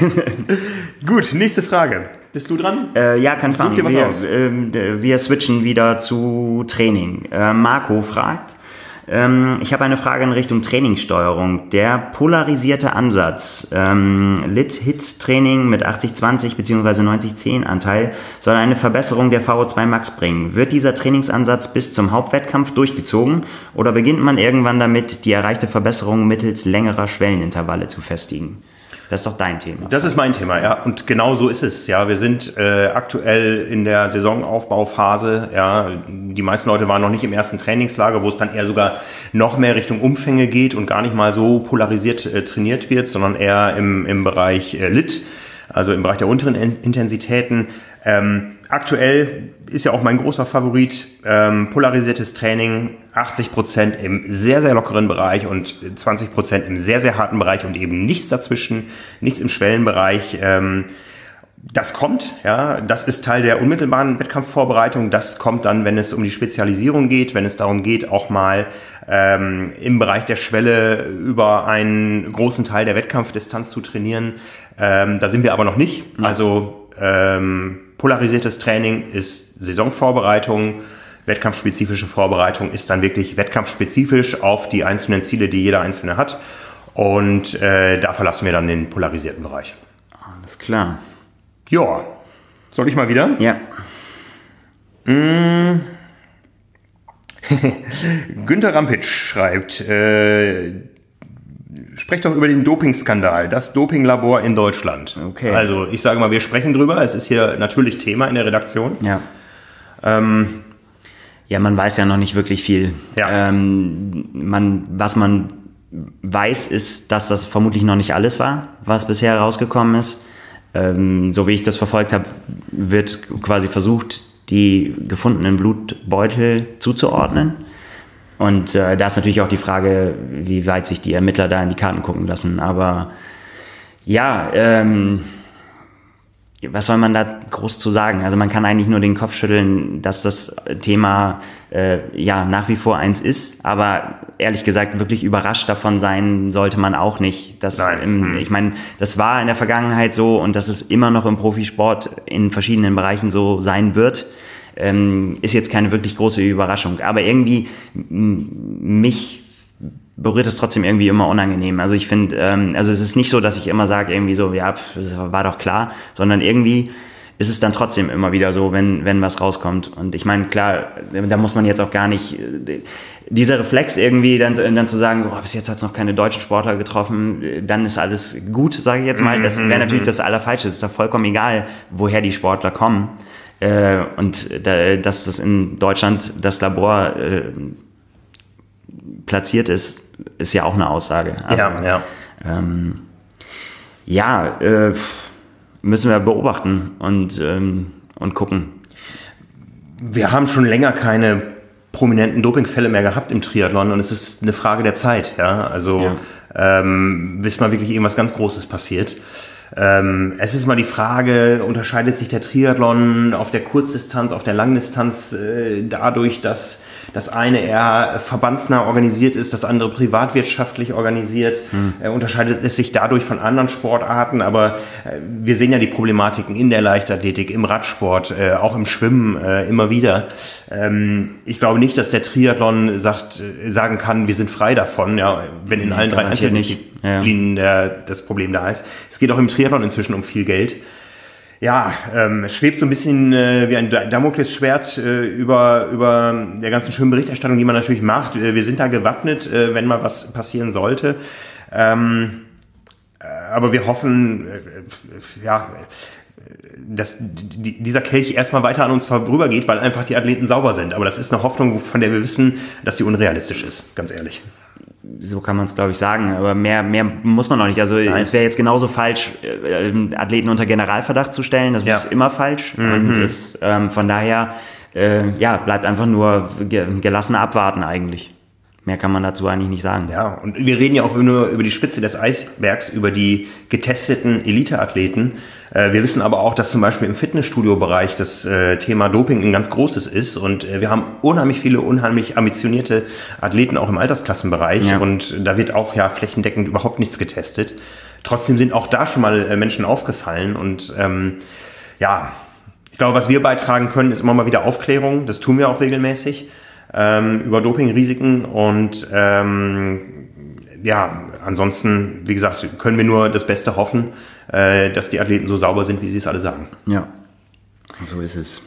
Gut, nächste Frage. Bist du dran? Äh, ja, kann Such dir was wir, aus. Äh, wir switchen wieder zu Training. Äh, Marco fragt, ähm, ich habe eine Frage in Richtung Trainingssteuerung. Der polarisierte Ansatz, ähm, Lit-Hit-Training mit achtzig zwanzig bzw. neunzig zehn Anteil soll eine Verbesserung der V O zwei Max bringen. Wird dieser Trainingsansatz bis zum Hauptwettkampf durchgezogen oder beginnt man irgendwann damit, die erreichte Verbesserung mittels längerer Schwellenintervalle zu festigen? Das ist doch dein Thema. Das ist mein Thema, ja. Und genau so ist es. Ja, wir sind äh, aktuell in der Saisonaufbauphase. Ja, die meisten Leute waren noch nicht im ersten Trainingslager, wo es dann eher sogar noch mehr Richtung Umfänge geht und gar nicht mal so polarisiert äh, trainiert wird, sondern eher im, im Bereich äh, Lit, also im Bereich der unteren Intensitäten. Ähm, aktuell ist ja auch mein großer Favorit, ähm, polarisiertes Training, achtzig Prozent im sehr, sehr lockeren Bereich und zwanzig Prozent im sehr, sehr harten Bereich und eben nichts dazwischen, nichts im Schwellenbereich. Ähm, das kommt, ja, das ist Teil der unmittelbaren Wettkampfvorbereitung. Das kommt dann, wenn es um die Spezialisierung geht, wenn es darum geht, auch mal ähm, im Bereich der Schwelle über einen großen Teil der Wettkampfdistanz zu trainieren. Ähm, da sind wir aber noch nicht. Also ähm, polarisiertes Training ist Saisonvorbereitung, wettkampfspezifische Vorbereitung ist dann wirklich wettkampfspezifisch auf die einzelnen Ziele, die jeder Einzelne hat. Und äh, da verlassen wir dann den polarisierten Bereich. Alles klar. Ja, soll ich mal wieder? Ja. Mmh. Günter Rampitsch schreibt, äh, sprecht doch über den Dopingskandal, das Dopinglabor in Deutschland. Okay. Also ich sage mal, wir sprechen drüber, es ist hier natürlich Thema in der Redaktion. Ja. Ähm, ja, man weiß ja noch nicht wirklich viel. Ja. Ähm, man, was man weiß, ist, dass das vermutlich noch nicht alles war, was bisher rausgekommen ist. Ähm, so wie ich das verfolgt habe, wird quasi versucht, die gefundenen Blutbeutel zuzuordnen. Und äh, da ist natürlich auch die Frage, wie weit sich die Ermittler da in die Karten gucken lassen. Aber ja, ähm, was soll man da groß zu sagen? Also man kann eigentlich nur den Kopf schütteln, dass das Thema äh, ja nach wie vor eins ist. Aber ehrlich gesagt, wirklich überrascht davon sein sollte man auch nicht. Dass, im, ich meine, das war in der Vergangenheit so und dass es immer noch im Profisport in verschiedenen Bereichen so sein wird. Ähm, ist jetzt keine wirklich große Überraschung. Aber irgendwie m- mich berührt es trotzdem irgendwie immer unangenehm. Also ich finde, ähm, also es ist nicht so, dass ich immer sage irgendwie so, ja, pf, das war doch klar, sondern irgendwie ist es dann trotzdem immer wieder so, wenn wenn was rauskommt. Und ich meine, klar, da muss man jetzt auch gar nicht, dieser Reflex irgendwie dann, dann zu sagen, oh, bis jetzt hat es noch keine deutschen Sportler getroffen, dann ist alles gut, sage ich jetzt mal. Das wäre natürlich das Allerfalsche. Es ist doch vollkommen egal, woher die Sportler kommen. Äh, und da, dass das in Deutschland das Labor äh, platziert ist, ist ja auch eine Aussage. Also, ja, ja. Ähm, ja, äh, müssen wir beobachten und, ähm, und gucken. Wir haben schon länger keine prominenten Dopingfälle mehr gehabt im Triathlon und es ist eine Frage der Zeit. Ja? Also ja. Ähm, bis mal wirklich irgendwas ganz Großes passiert. Ähm, es ist mal die Frage, unterscheidet sich der Triathlon auf der Kurzdistanz, auf der Langdistanz äh, dadurch, dass das eine eher verbandsnah organisiert ist, das andere privatwirtschaftlich organisiert, hm. äh, unterscheidet es sich dadurch von anderen Sportarten, aber äh, wir sehen ja die Problematiken in der Leichtathletik, im Radsport, äh, auch im Schwimmen äh, immer wieder. Ähm, ich glaube nicht, dass der Triathlon sagt, äh, sagen kann, wir sind frei davon, ja, wenn in allen drei Einzeldisziplinen ja. das Problem da ist. Es geht auch im Triathlon inzwischen um viel Geld. Ja, ähm, es schwebt so ein bisschen äh, wie ein Damoklesschwert äh, über über der ganzen schönen Berichterstattung, die man natürlich macht. Äh, wir sind da gewappnet, äh, wenn mal was passieren sollte. Ähm, äh, aber wir hoffen, äh, ja, dass die, dieser Kelch erstmal weiter an uns vorübergeht, weil einfach die Athleten sauber sind. Aber das ist eine Hoffnung, von der wir wissen, dass die unrealistisch ist, ganz ehrlich. So kann man es, glaube ich, sagen. Aber mehr, mehr muss man noch nicht. Also Nein. es wäre jetzt genauso falsch, äh, Athleten unter Generalverdacht zu stellen. Das ja. ist immer falsch. Mhm. Und ist, ähm, von daher äh, ja, bleibt einfach nur ge- gelassen abwarten eigentlich. Mehr kann man dazu eigentlich nicht sagen. Ja, und wir reden ja auch nur über die Spitze des Eisbergs, über die getesteten Eliteathleten. Äh, wir wissen aber auch, dass zum Beispiel im Fitnessstudio-Bereich das äh, Thema Doping ein ganz großes ist. Und äh, wir haben unheimlich viele, unheimlich ambitionierte Athleten auch im Altersklassenbereich. Ja. Und da wird auch ja flächendeckend überhaupt nichts getestet. Trotzdem sind auch da schon mal äh, Menschen aufgefallen. Und ähm, ja, ich glaube, was wir beitragen können, ist immer mal wieder Aufklärung. Das tun wir auch regelmäßig. Ähm, über Dopingrisiken und ähm, ja, ansonsten, wie gesagt, können wir nur das Beste hoffen, äh, dass die Athleten so sauber sind, wie sie es alle sagen. Ja, so ist es.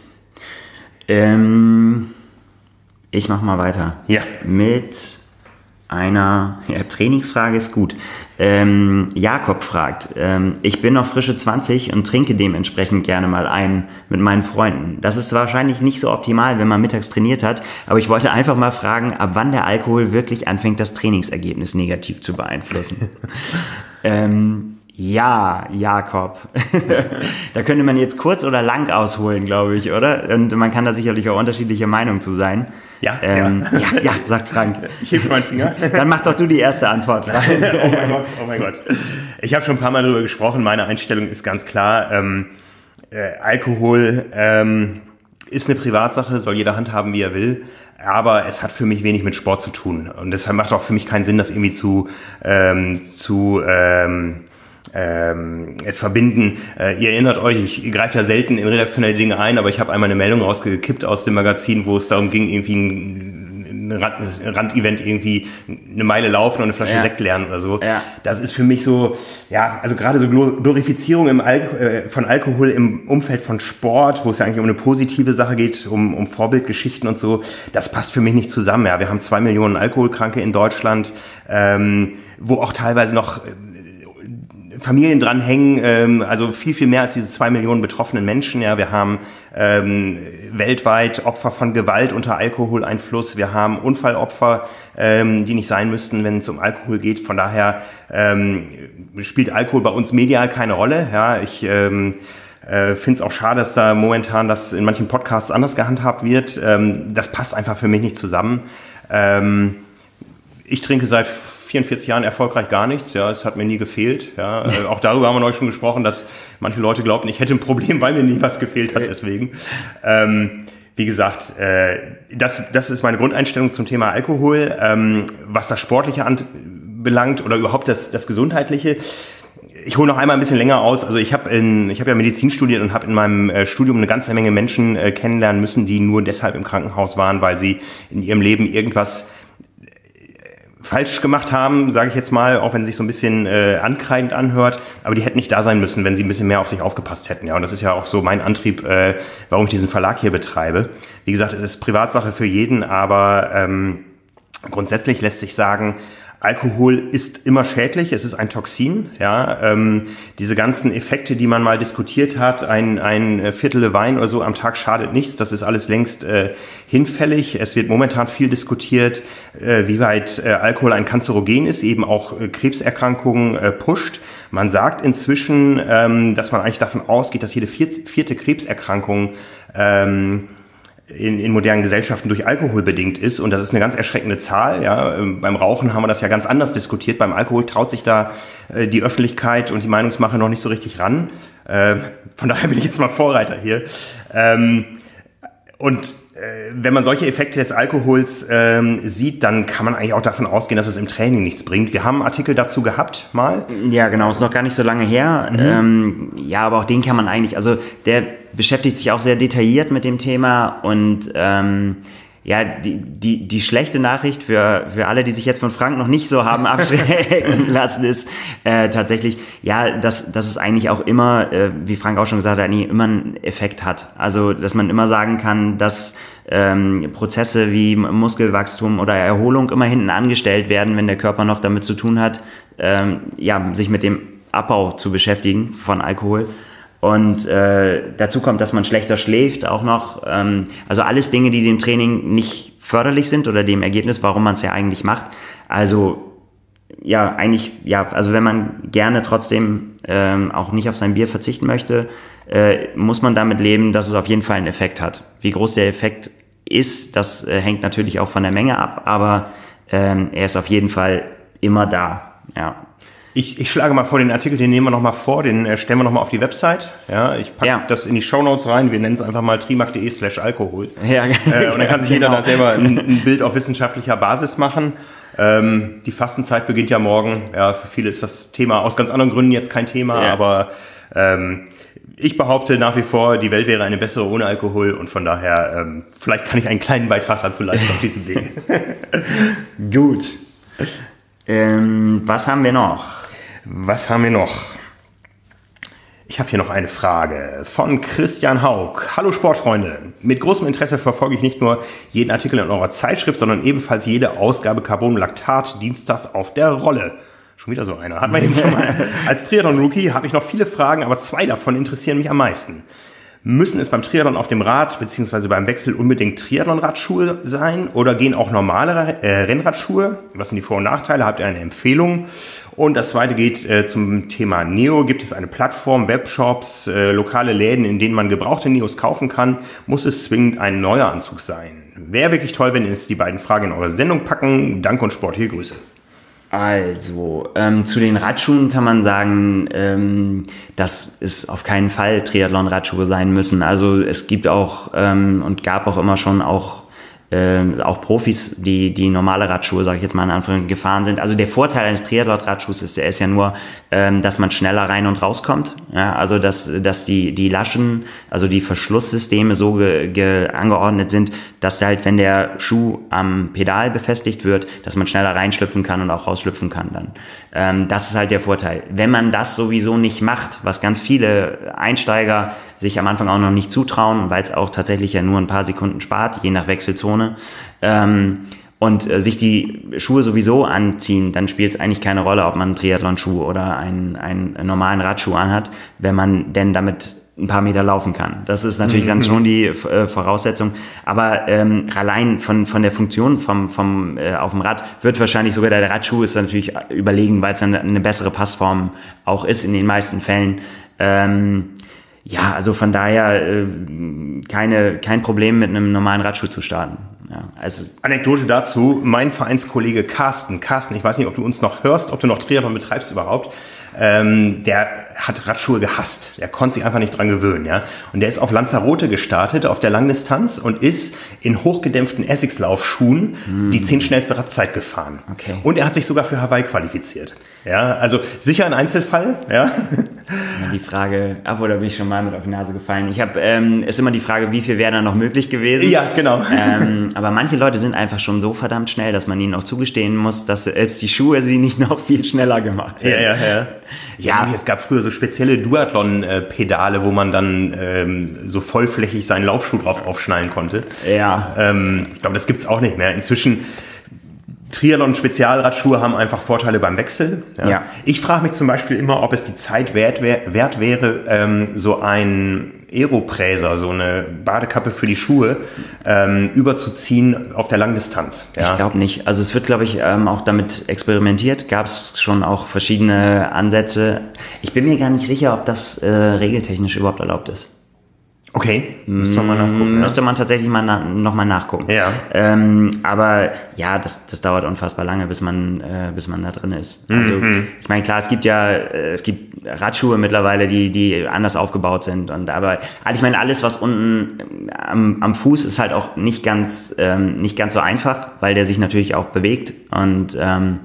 Ähm, ich mache mal weiter. Ja. Mit einer ja, Trainingsfrage ist gut. Ähm, Jakob fragt, ähm, ich bin noch frische zwanzig und trinke dementsprechend gerne mal ein mit meinen Freunden. Das ist wahrscheinlich nicht so optimal, wenn man mittags trainiert hat, aber ich wollte einfach mal fragen, ab wann der Alkohol wirklich anfängt, das Trainingsergebnis negativ zu beeinflussen. ähm, Ja, Jakob. Da könnte man jetzt kurz oder lang ausholen, glaube ich, oder? Und man kann da sicherlich auch unterschiedliche Meinungen zu sein. Ja, ähm, ja. ja, ja, sagt Frank. Ich hebe meinen Finger. Dann mach doch du die erste Antwort, Frank. Oh mein Gott, oh mein Gott. Ich habe schon ein paar Mal darüber gesprochen. Meine Einstellung ist ganz klar. Ähm, äh, Alkohol ähm, ist eine Privatsache, soll jeder handhaben, wie er will. Aber es hat für mich wenig mit Sport zu tun. Und deshalb macht auch für mich keinen Sinn, das irgendwie zu... Ähm, zu ähm, Ähm, verbinden. Äh, ihr erinnert euch, ich greife ja selten in redaktionelle Dinge ein, aber ich habe einmal eine Meldung rausgekippt aus dem Magazin, wo es darum ging, irgendwie ein, ein Randevent irgendwie eine Meile laufen und eine Flasche ja. Sekt lernen oder so. Ja. Das ist für mich so, ja, also gerade so Glorifizierung im Al- äh, von Alkohol im Umfeld von Sport, wo es ja eigentlich um eine positive Sache geht, um, um Vorbildgeschichten und so, das passt für mich nicht zusammen. Ja, wir haben zwei Millionen Alkoholkranke in Deutschland, ähm, wo auch teilweise noch Familien dranhängen, ähm, also viel, viel mehr als diese zwei Millionen betroffenen Menschen. Ja, wir haben ähm, weltweit Opfer von Gewalt unter Alkoholeinfluss. Wir haben Unfallopfer, ähm, die nicht sein müssten, wenn es um Alkohol geht. Von daher ähm, spielt Alkohol bei uns medial keine Rolle. Ja, ich ähm, äh, finde es auch schade, dass da momentan das in manchen Podcasts anders gehandhabt wird. Ähm, das passt einfach für mich nicht zusammen. Ähm, ich trinke seit vierundvierzig Jahren erfolgreich gar nichts, ja, es hat mir nie gefehlt, ja, äh, auch darüber haben wir neulich schon gesprochen, dass manche Leute glaubten, ich hätte ein Problem, weil mir nie was gefehlt hat, deswegen. Ähm, wie gesagt, äh, das, das ist meine Grundeinstellung zum Thema Alkohol, ähm, was das Sportliche anbelangt oder überhaupt das, das Gesundheitliche. Ich hole noch einmal ein bisschen länger aus. Also ich habe in, ich habe ja Medizin studiert und habe in meinem äh, Studium eine ganze Menge Menschen äh, kennenlernen müssen, die nur deshalb im Krankenhaus waren, weil sie in ihrem Leben irgendwas falsch gemacht haben, sage ich jetzt mal, auch wenn es sich so ein bisschen äh, ankreidend anhört, aber die hätten nicht da sein müssen, wenn sie ein bisschen mehr auf sich aufgepasst hätten. Ja, und das ist ja auch so mein Antrieb, äh, warum ich diesen Verlag hier betreibe. Wie gesagt, es ist Privatsache für jeden, aber ähm, grundsätzlich lässt sich sagen, Alkohol ist immer schädlich, es ist ein Toxin. Ja, ähm, diese ganzen Effekte, die man mal diskutiert hat, ein, ein Viertel Wein oder so am Tag schadet nichts, das ist alles längst äh, hinfällig. Es wird momentan viel diskutiert, äh, wie weit äh, Alkohol ein Kanzerogen ist, eben auch äh, Krebserkrankungen äh, pusht. Man sagt inzwischen, ähm, dass man eigentlich davon ausgeht, dass jede vierte, vierte Krebserkrankung ähm, In, in modernen Gesellschaften durch Alkohol bedingt ist. Und das ist eine ganz erschreckende Zahl. Ja. Beim Rauchen haben wir das ja ganz anders diskutiert. Beim Alkohol traut sich da äh, die Öffentlichkeit und die Meinungsmache noch nicht so richtig ran. Äh, von daher bin ich jetzt mal Vorreiter hier. Ähm, und äh, wenn man solche Effekte des Alkohols ähm, sieht, dann kann man eigentlich auch davon ausgehen, dass es im Training nichts bringt. Wir haben einen Artikel dazu gehabt, mal. Ja, genau. Ist noch gar nicht so lange her. Mhm. Ähm, ja, aber auch den kann man eigentlich, also der beschäftigt sich auch sehr detailliert mit dem Thema und ähm, ja, die, die, die schlechte Nachricht für, für alle, die sich jetzt von Frank noch nicht so haben abschrecken lassen, ist äh, tatsächlich, ja, dass, dass es eigentlich auch immer, äh, wie Frank auch schon gesagt hat, eigentlich immer einen Effekt hat. Also, dass man immer sagen kann, dass ähm, Prozesse wie Muskelwachstum oder Erholung immer hinten angestellt werden, wenn der Körper noch damit zu tun hat, ähm, ja, sich mit dem Abbau zu beschäftigen von Alkohol. Und äh, dazu kommt, dass man schlechter schläft auch noch. Ähm, also alles Dinge, die dem Training nicht förderlich sind oder dem Ergebnis, warum man es ja eigentlich macht. Also ja, eigentlich, ja, also wenn man gerne trotzdem ähm, auch nicht auf sein Bier verzichten möchte, äh, muss man damit leben, dass es auf jeden Fall einen Effekt hat. Wie groß der Effekt ist, das äh, hängt natürlich auch von der Menge ab, aber ähm, er ist auf jeden Fall immer da, ja. Ich, ich schlage mal vor, den Artikel, den nehmen wir nochmal vor, den äh, stellen wir nochmal auf die Website. Ja, ich packe ja. das in die Shownotes rein, wir nennen es einfach mal trimark.de slash Alkohol. Ja, äh, und dann kann sich genau. jeder da selber ein, ein Bild auf wissenschaftlicher Basis machen. Ähm, die Fastenzeit beginnt ja morgen. Ja, für viele ist das Thema aus ganz anderen Gründen jetzt kein Thema, ja. aber ähm, ich behaupte nach wie vor, die Welt wäre eine bessere ohne Alkohol und von daher, ähm, vielleicht kann ich einen kleinen Beitrag dazu leisten auf diesem Weg. Gut. Ähm, was haben wir noch? Was haben wir noch? Ich habe hier noch eine Frage von Christian Haug. Hallo Sportfreunde. Mit großem Interesse verfolge ich nicht nur jeden Artikel in eurer Zeitschrift, sondern ebenfalls jede Ausgabe Carbon Lactat dienstags auf der Rolle. Schon wieder so einer. Hat man eben schon mal. Als Triathlon-Rookie habe ich noch viele Fragen, aber zwei davon interessieren mich am meisten. Müssen es beim Triathlon auf dem Rad bzw. beim Wechsel unbedingt Triathlon-Radschuhe sein oder gehen auch normale äh, Rennradschuhe? Was sind die Vor- und Nachteile? Habt ihr eine Empfehlung? Und das zweite geht äh, zum Thema Neo. Gibt es eine Plattform, Webshops, äh, lokale Läden, in denen man gebrauchte Neos kaufen kann? Muss es zwingend ein neuer Anzug sein? Wäre wirklich toll, wenn ihr es die beiden Fragen in eure Sendung packen. Danke und sportliche Grüße. Also, ähm, zu den Radschuhen kann man sagen, ähm, dass es auf keinen Fall Triathlon-Radschuhe sein müssen. Also es gibt auch ähm, und gab auch immer schon auch äh, auch Profis, die die normale Radschuhe, sage ich jetzt mal in Anführungszeichen, gefahren sind. Also der Vorteil eines Triathlon-Radschuhs ist, der ist ja nur, ähm, dass man schneller rein und rauskommt. Ja, also dass, dass die, die Laschen, also die Verschlusssysteme so ge, ge, angeordnet sind, dass halt, wenn der Schuh am Pedal befestigt wird, dass man schneller reinschlüpfen kann und auch rausschlüpfen kann dann. Ähm, das ist halt der Vorteil. Wenn man das sowieso nicht macht, was ganz viele Einsteiger sich am Anfang auch noch nicht zutrauen, weil es auch tatsächlich ja nur ein paar Sekunden spart, je nach Wechselzone, ähm, und äh, sich die Schuhe sowieso anziehen, dann spielt es eigentlich keine Rolle, ob man einen Triathlon-Schuh oder einen, einen normalen Radschuh anhat, wenn man denn damit ein paar Meter laufen kann. Das ist natürlich dann schon die äh, Voraussetzung. Aber ähm, allein von von der Funktion vom vom äh, auf dem Rad wird wahrscheinlich sogar der Radschuh ist natürlich überlegen, weil es dann eine bessere Passform auch ist in den meisten Fällen. Ähm, ja, also von daher äh, keine kein Problem mit einem normalen Radschuh zu starten. Ja, also Anekdote dazu, mein Vereinskollege Carsten, Carsten, ich weiß nicht, ob du uns noch hörst, ob du noch Triathlon betreibst überhaupt, ähm, der hat Radschuhe gehasst, der konnte sich einfach nicht dran gewöhnen, ja, und der ist auf Lanzarote gestartet, auf der Langdistanz und ist in hochgedämpften Essex-Laufschuhen mm. die zehn schnellste Radzeit gefahren. Okay. Und er hat sich sogar für Hawaii qualifiziert. Ja, also sicher ein Einzelfall, ja. Das ist immer die Frage, obwohl da bin ich schon mal mit auf die Nase gefallen. Ich habe, ähm, ist immer die Frage, wie viel wäre da noch möglich gewesen? Ja, genau. Ähm, aber manche Leute sind einfach schon so verdammt schnell, dass man ihnen auch zugestehen muss, dass selbst die Schuhe sie nicht noch viel schneller gemacht hätten. Ja, ja, ja. Ja, es gab früher so spezielle Duathlon-Pedale, wo man dann ähm, so vollflächig seinen Laufschuh drauf aufschnallen konnte. Ja. Ähm, ich glaube, das gibt's auch nicht mehr. Inzwischen Triathlon-Spezialradschuhe haben einfach Vorteile beim Wechsel. Ja. Ja. Ich frage mich zum Beispiel immer, ob es die Zeit wert, wär, wert wäre, ähm, so ein Aeropräser, so eine Badekappe für die Schuhe, ähm, überzuziehen auf der Langdistanz. Ja. Ich glaube nicht. Also es wird, glaube ich, ähm, auch damit experimentiert. Gab es schon auch verschiedene Ansätze. Ich bin mir gar nicht sicher, ob das äh, regeltechnisch überhaupt erlaubt ist. Okay, müsste man mal nachgucken. Müsste man tatsächlich mal na, noch mal nachgucken. Ja. Ähm, aber ja, das, das dauert unfassbar lange, bis man, äh, bis man da drin ist. Also mhm. ich meine, klar, es gibt ja, äh, es gibt Radschuhe mittlerweile, die, die anders aufgebaut sind. Und aber ich meine, alles, was unten am, am Fuß ist, halt auch nicht ganz, ähm, nicht ganz so einfach, weil der sich natürlich auch bewegt. Und ähm,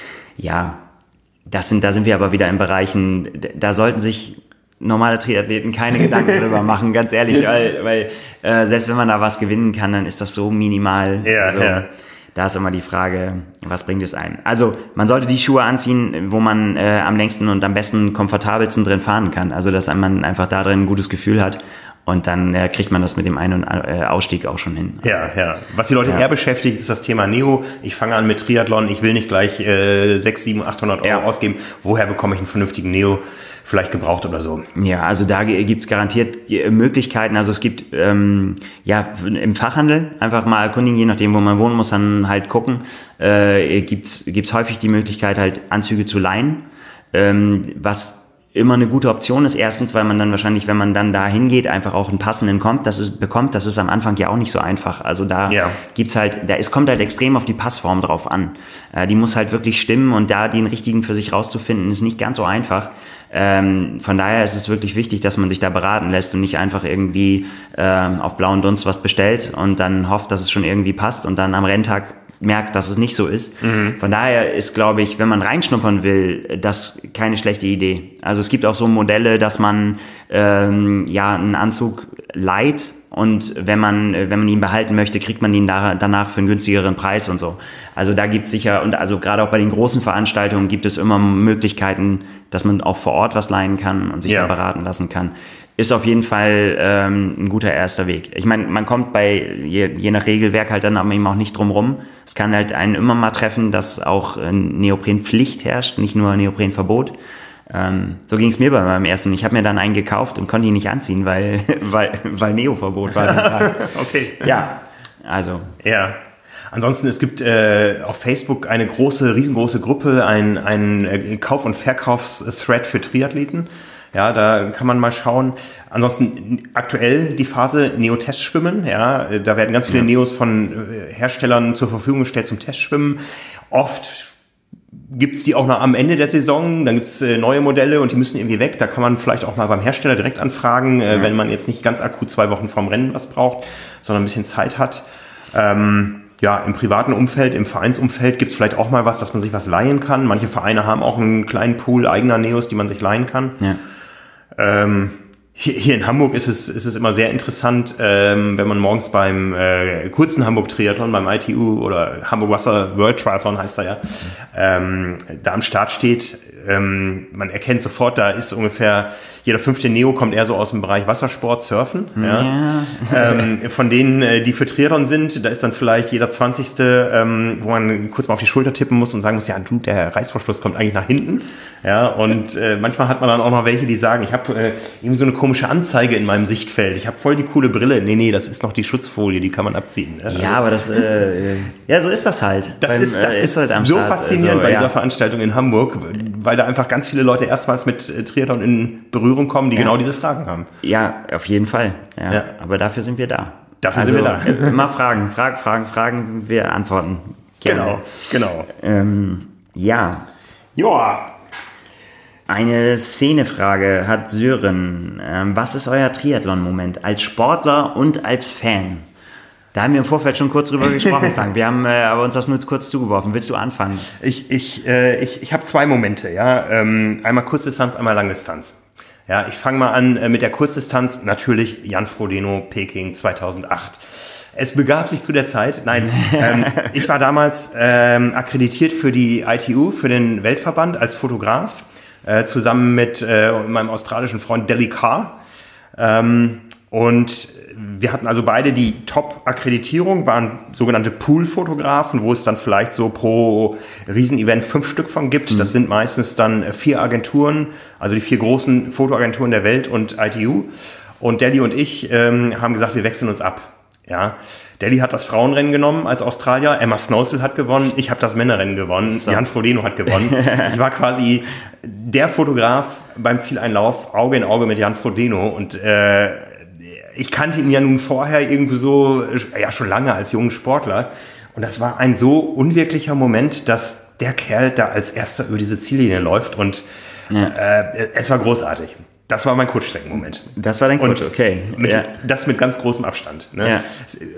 ja, das sind, da sind wir aber wieder in Bereichen, da sollten sich normale Triathleten keine Gedanken drüber machen, ganz ehrlich, weil, weil äh, selbst wenn man da was gewinnen kann, dann ist das so minimal. Ja, also, ja. Da ist immer die Frage, was bringt es einem? Also man sollte die Schuhe anziehen, wo man äh, am längsten und am besten komfortabelsten drin fahren kann. Also dass man einfach da drin ein gutes Gefühl hat. Und dann äh, kriegt man das mit dem Ein- und äh, Ausstieg auch schon hin. Ja, ja. Was die Leute ja. eher beschäftigt, ist das Thema Neo. Ich fange an mit Triathlon, ich will nicht gleich äh, sechshundert, siebenhundert, achthundert Euro ja. ausgeben. Woher bekomme ich einen vernünftigen Neo? Vielleicht gebraucht oder so. Ja, also da gibt's garantiert Möglichkeiten. Also es gibt ähm, ja im Fachhandel einfach mal erkundigen, je nachdem, wo man wohnen muss, dann halt gucken. Äh, gibt's gibt's häufig die Möglichkeit, halt Anzüge zu leihen, ähm, was immer eine gute Option ist. Erstens, weil man dann wahrscheinlich, wenn man dann da hingeht, einfach auch einen passenden kommt, das ist, bekommt. Das ist am Anfang ja auch nicht so einfach. Also da ja. gibt's halt, da es kommt halt extrem auf die Passform drauf an. Äh, die muss halt wirklich stimmen und da den richtigen für sich rauszufinden, ist nicht ganz so einfach. Ähm, von daher ist es wirklich wichtig, dass man sich da beraten lässt und nicht einfach irgendwie ähm, auf blauen Dunst was bestellt und dann hofft, dass es schon irgendwie passt und dann am Renntag merkt, dass es nicht so ist. Mhm. Von daher ist, glaube ich, wenn man reinschnuppern will, das keine schlechte Idee. Also es gibt auch so Modelle, dass man ähm, ja einen Anzug leiht und wenn man wenn man ihn behalten möchte, kriegt man ihn da, danach für einen günstigeren Preis und so. Also da gibt es sicher, und also gerade auch bei den großen Veranstaltungen gibt es immer Möglichkeiten, dass man auch vor Ort was leihen kann und sich ja. da beraten lassen kann. Ist auf jeden Fall ähm, ein guter erster Weg. Ich meine, man kommt bei, je, je nach Regelwerk halt dann aber eben auch nicht drum rum. Es kann halt einen immer mal treffen, dass auch Neoprenpflicht herrscht, nicht nur Neoprenverbot. Ähm, so ging es mir bei meinem ersten. Ich habe mir dann einen gekauft und konnte ihn nicht anziehen, weil, weil, weil Neo-Verbot war. Den Tag. Okay. Ja, also. Ja. Ansonsten, es gibt äh, auf Facebook eine große, riesengroße Gruppe, ein, ein äh, Kauf- und Verkaufs-Thread für Triathleten. Ja, da kann man mal schauen. Ansonsten aktuell die Phase Neo-Testschwimmen. Ja, da werden ganz viele ja. Neos von Herstellern zur Verfügung gestellt zum Testschwimmen. Oft gibt's die auch noch am Ende der Saison. Dann gibt's äh, neue Modelle und die müssen irgendwie weg. Da kann man vielleicht auch mal beim Hersteller direkt anfragen, äh, ja. wenn man jetzt nicht ganz akut zwei Wochen vorm Rennen was braucht, sondern ein bisschen Zeit hat. Ähm, ja, im privaten Umfeld, im Vereinsumfeld gibt es vielleicht auch mal was, dass man sich was leihen kann. Manche Vereine haben auch einen kleinen Pool eigener Neos, die man sich leihen kann. Ja. Ähm, Hier, hier in Hamburg ist es, ist es immer sehr interessant, ähm, wenn man morgens beim äh, kurzen Hamburg-Triathlon, beim I T U oder Hamburg Wasser World Triathlon heißt er ja, ähm, da am Start steht. Ähm, man erkennt sofort, da ist ungefähr jeder fünfte Neo kommt eher so aus dem Bereich Wassersport, Surfen. Ja. Ja. ähm, von denen, äh, die für Triathlon sind, da ist dann vielleicht jeder zwanzigste, ähm, wo man kurz mal auf die Schulter tippen muss und sagen muss, ja, du, der Reißverschluss kommt eigentlich nach hinten. Ja, und äh, manchmal hat man dann auch noch welche, die sagen, ich habe äh, irgendwie so eine komische Anzeige in meinem Sichtfeld. Ich habe voll die coole Brille. Nee, nee, das ist noch die Schutzfolie, die kann man abziehen. Ja, also, aber das, äh, ja, so ist das halt. Das beim, ist, das äh, ist, ist halt am so Start, faszinierend also, bei ja. dieser Veranstaltung in Hamburg, weil da einfach ganz viele Leute erstmals mit äh, Triathlon in Berührung kommen, die ja. genau diese Fragen haben. Ja, auf jeden Fall. Ja. Ja. Aber dafür sind wir da. Dafür also, sind wir da. Immer Fragen, Fragen, Fragen, Fragen, wir antworten. Gerne. Genau, genau. Ähm, ja. Joa. Eine Szenefrage hat Sören. Ähm, was ist euer Triathlon-Moment als Sportler und als Fan? Da haben wir im Vorfeld schon kurz drüber gesprochen, Frank. Wir haben äh, aber uns das nur kurz zugeworfen. Willst du anfangen? Ich, ich, äh, ich, ich habe zwei Momente. Ja, ähm, einmal Kurzdistanz, einmal Langdistanz. Ja, ich fange mal an äh, mit der Kurzdistanz. Natürlich Jan Frodeno, Peking zweitausendacht. Es begab sich zu der Zeit, nein, ähm, ich war damals ähm, akkreditiert für die I T U, für den Weltverband als Fotograf, äh, zusammen mit äh, meinem australischen Freund Delly Carr. Ähm, und wir hatten also beide die Top-Akkreditierung, waren sogenannte Pool-Fotografen, wo es dann vielleicht so pro Riesenevent fünf Stück von gibt. Mhm. Das sind meistens dann vier Agenturen, also die vier großen Fotoagenturen der Welt und I T U. Und Delly und ich ähm, haben gesagt, wir wechseln uns ab. Ja, Delly hat das Frauenrennen genommen als Australier, Emma Snowsill hat gewonnen, ich habe das Männerrennen gewonnen, so. Jan Frodeno hat gewonnen. Ich war quasi der Fotograf beim Zieleinlauf, Auge in Auge mit Jan Frodeno und äh, ich kannte ihn ja nun vorher irgendwie so, ja schon lange als jungen Sportler und das war ein so unwirklicher Moment, dass der Kerl da als erster über diese Ziellinie läuft und ja. äh, es war großartig. Das war mein Kurzstreckenmoment. Das war dein Kurz, okay. Mit, ja. Das mit ganz großem Abstand. Ne? Ja.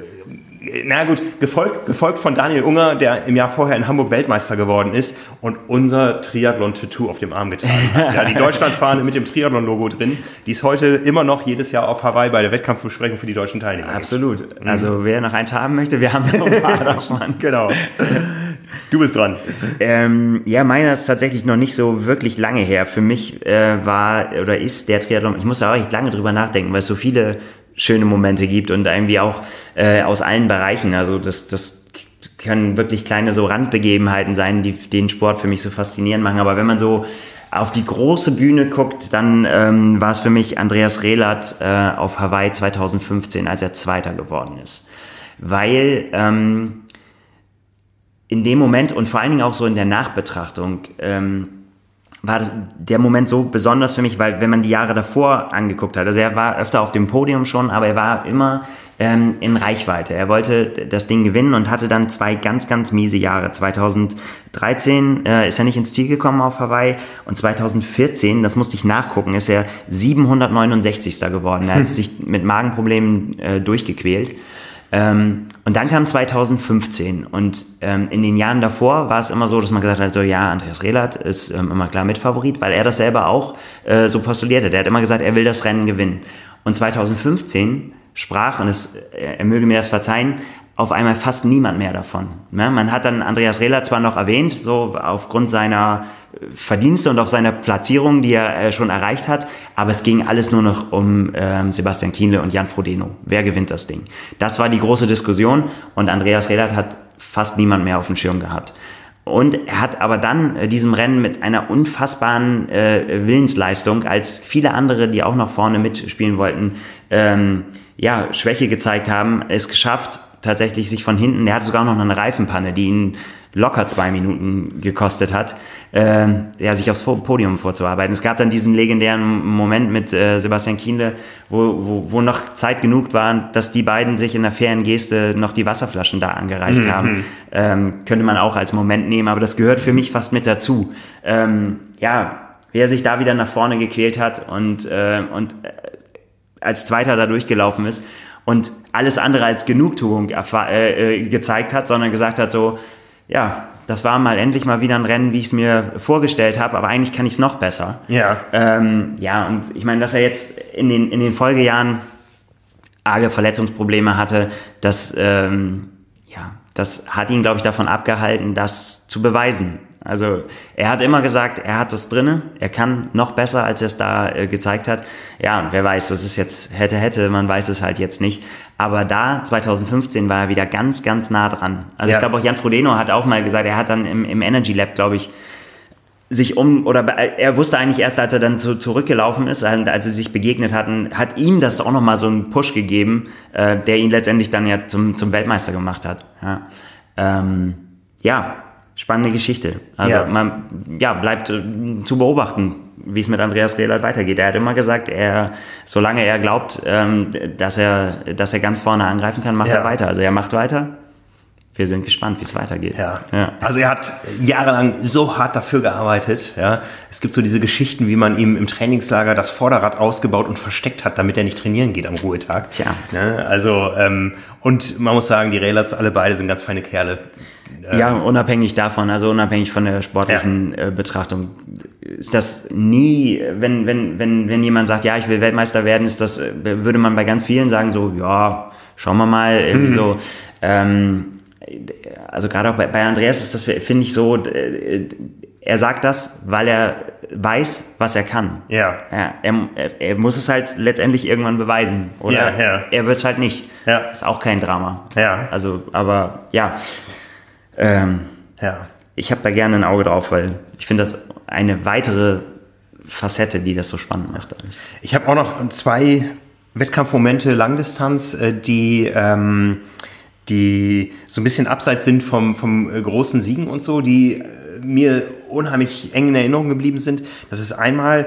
Na gut, gefolgt, gefolgt von Daniel Unger, der im Jahr vorher in Hamburg Weltmeister geworden ist und unser Triathlon-Tattoo auf dem Arm getragen hat. Ja, die Deutschlandfahne mit dem Triathlon-Logo drin, die ist heute immer noch jedes Jahr auf Hawaii bei der Wettkampfbesprechung für die deutschen Teilnehmer. Absolut. Mhm. Also wer noch eins haben möchte, wir haben noch ein paar davon. Genau. Du bist dran. Ähm, ja, meiner ist tatsächlich noch nicht so wirklich lange her. Für mich äh, war oder ist der Triathlon, ich muss da auch echt lange drüber nachdenken, weil es so viele schöne Momente gibt und irgendwie auch äh, aus allen Bereichen. Also das, das können wirklich kleine so Randbegebenheiten sein, die den Sport für mich so faszinierend machen. Aber wenn man so auf die große Bühne guckt, dann ähm, war es für mich Andreas Rehlert äh, auf Hawaii zweitausendfünfzehn, als er Zweiter geworden ist. Weil ähm, in dem Moment und vor allen Dingen auch so in der Nachbetrachtung ähm, war das, der Moment so besonders für mich, weil wenn man die Jahre davor angeguckt hat, also er war öfter auf dem Podium schon, aber er war immer ähm, in Reichweite. Er wollte das Ding gewinnen und hatte dann zwei ganz, ganz miese Jahre. zweitausenddreizehn äh, ist er nicht ins Ziel gekommen auf Hawaii und zweitausendvierzehn, das musste ich nachgucken, ist er siebenhundertneunundsechzigster geworden. Er hat sich mit Magenproblemen äh, durchgequält. Ähm, und dann kam zweitausendfünfzehn und ähm, in den Jahren davor war es immer so, dass man gesagt hat, so ja, Andreas Rehlert ist ähm, immer klar Mitfavorit, weil er das selber auch äh, so postuliert hat. Er hat immer gesagt, er will das Rennen gewinnen. Und zweitausendfünfzehn sprach, und es, er möge mir das verzeihen, auf einmal fast niemand mehr davon. Ja, man hat dann Andreas Rehlert zwar noch erwähnt, so aufgrund seiner Verdienste und auf seiner Platzierung, die er äh, schon erreicht hat, aber es ging alles nur noch um ähm, Sebastian Kienle und Jan Frodeno. Wer gewinnt das Ding? Das war die große Diskussion und Andreas Rehlert hat fast niemand mehr auf dem Schirm gehabt. Und er hat aber dann äh, diesem Rennen mit einer unfassbaren äh, Willensleistung, als viele andere, die auch noch vorne mitspielen wollten, ähm, ja, Schwäche gezeigt haben, es geschafft, tatsächlich sich von hinten, der hatte sogar noch eine Reifenpanne, die ihn locker zwei Minuten gekostet hat, äh, ja, sich aufs Podium vorzuarbeiten. Es gab dann diesen legendären Moment mit äh, Sebastian Kienle, wo, wo, wo noch Zeit genug war, dass die beiden sich in einer fairen Geste noch die Wasserflaschen da angereicht mhm. haben. Ähm, könnte man auch als Moment nehmen, aber das gehört für mich fast mit dazu. Ähm, ja, wer sich da wieder nach vorne gequält hat und, äh, und äh, als Zweiter da durchgelaufen ist. und alles andere als Genugtuung äh, gezeigt hat, sondern gesagt hat so, ja, das war mal endlich mal wieder ein Rennen, wie ich es mir vorgestellt habe, aber eigentlich kann ich es noch besser. Ja. Ähm, ja, und ich meine, dass er jetzt in den, in den Folgejahren arge Verletzungsprobleme hatte, das, ähm, ja, das hat ihn, glaube ich, davon abgehalten, das zu beweisen. Also er hat immer gesagt, er hat das drinne, er kann noch besser, als er es da äh, gezeigt hat. Ja, und wer weiß, das ist jetzt hätte, hätte, man weiß es halt jetzt nicht. Aber da, zwanzig fünfzehn, war er wieder ganz, ganz nah dran. Also ja. Ich glaube auch Jan Frodeno hat auch mal gesagt, er hat dann im, im Energy Lab, glaube ich, sich um, oder er wusste eigentlich erst, als er dann zu, zurückgelaufen ist, als sie sich begegnet hatten, hat ihm das auch nochmal so einen Push gegeben, äh, der ihn letztendlich dann ja zum, zum Weltmeister gemacht hat. Ja, ähm, ja. Spannende Geschichte. Also ja. man ja, bleibt äh, zu beobachten, wie es mit Andreas Rehlert weitergeht. Er hat immer gesagt, er, solange er glaubt, ähm, dass er, dass er ganz vorne angreifen kann, macht ja. er weiter. Also er macht weiter. Wir sind gespannt, wie es weitergeht. Ja. ja. Also er hat jahrelang so hart dafür gearbeitet. Ja. Es gibt so diese Geschichten, wie man ihm im Trainingslager das Vorderrad ausgebaut und versteckt hat, damit er nicht trainieren geht am Ruhetag. Tja. Ne? Also ähm, und man muss sagen, die Rehlerts alle beide sind ganz feine Kerle. Ja, unabhängig davon, also unabhängig von der sportlichen ja. äh, Betrachtung, ist das nie, wenn, wenn, wenn, wenn jemand sagt, ja, ich will Weltmeister werden, ist das, würde man bei ganz vielen sagen, so, ja, schauen wir mal, irgendwie mhm. so, ähm, also gerade auch bei, bei Andreas ist das, finde ich so, äh, er sagt das, weil er weiß, was er kann. Ja. ja er, er muss es halt letztendlich irgendwann beweisen, oder ja, ja. er wird es halt nicht. Ja. Ist auch kein Drama. Ja. Also, aber ja, Ähm, ja. ich habe da gerne ein Auge drauf, weil ich finde das eine weitere Facette, die das so spannend macht. Ich habe auch noch zwei Wettkampfmomente Langdistanz, die, ähm, die so ein bisschen abseits sind vom, vom großen Siegen und so, die mir unheimlich eng in Erinnerung geblieben sind. Das ist einmal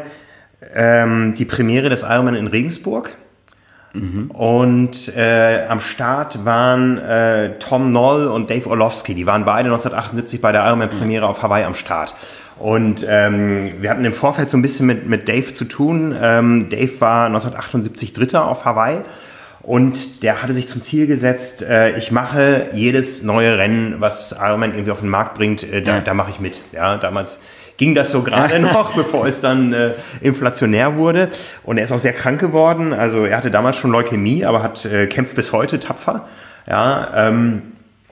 ähm, die Premiere des Ironman in Regensburg. Mhm. Und äh, am Start waren äh, Tom Noll und Dave Orlovsky. Die waren beide neunzehnhundertachtundsiebzig bei der Ironman-Premiere auf Hawaii am Start. Und ähm, wir hatten im Vorfeld so ein bisschen mit, mit Dave zu tun. Ähm, Dave war neunzehnhundertachtundsiebzig Dritter auf Hawaii. Und der hatte sich zum Ziel gesetzt, äh, ich mache jedes neue Rennen, was Ironman irgendwie auf den Markt bringt, äh, da, ja. da mache ich mit. Ja, damals ging das so gerade noch, bevor es dann äh, inflationär wurde. Und er ist auch sehr krank geworden. Also er hatte damals schon Leukämie, aber hat äh, kämpft bis heute tapfer. Ja, ähm,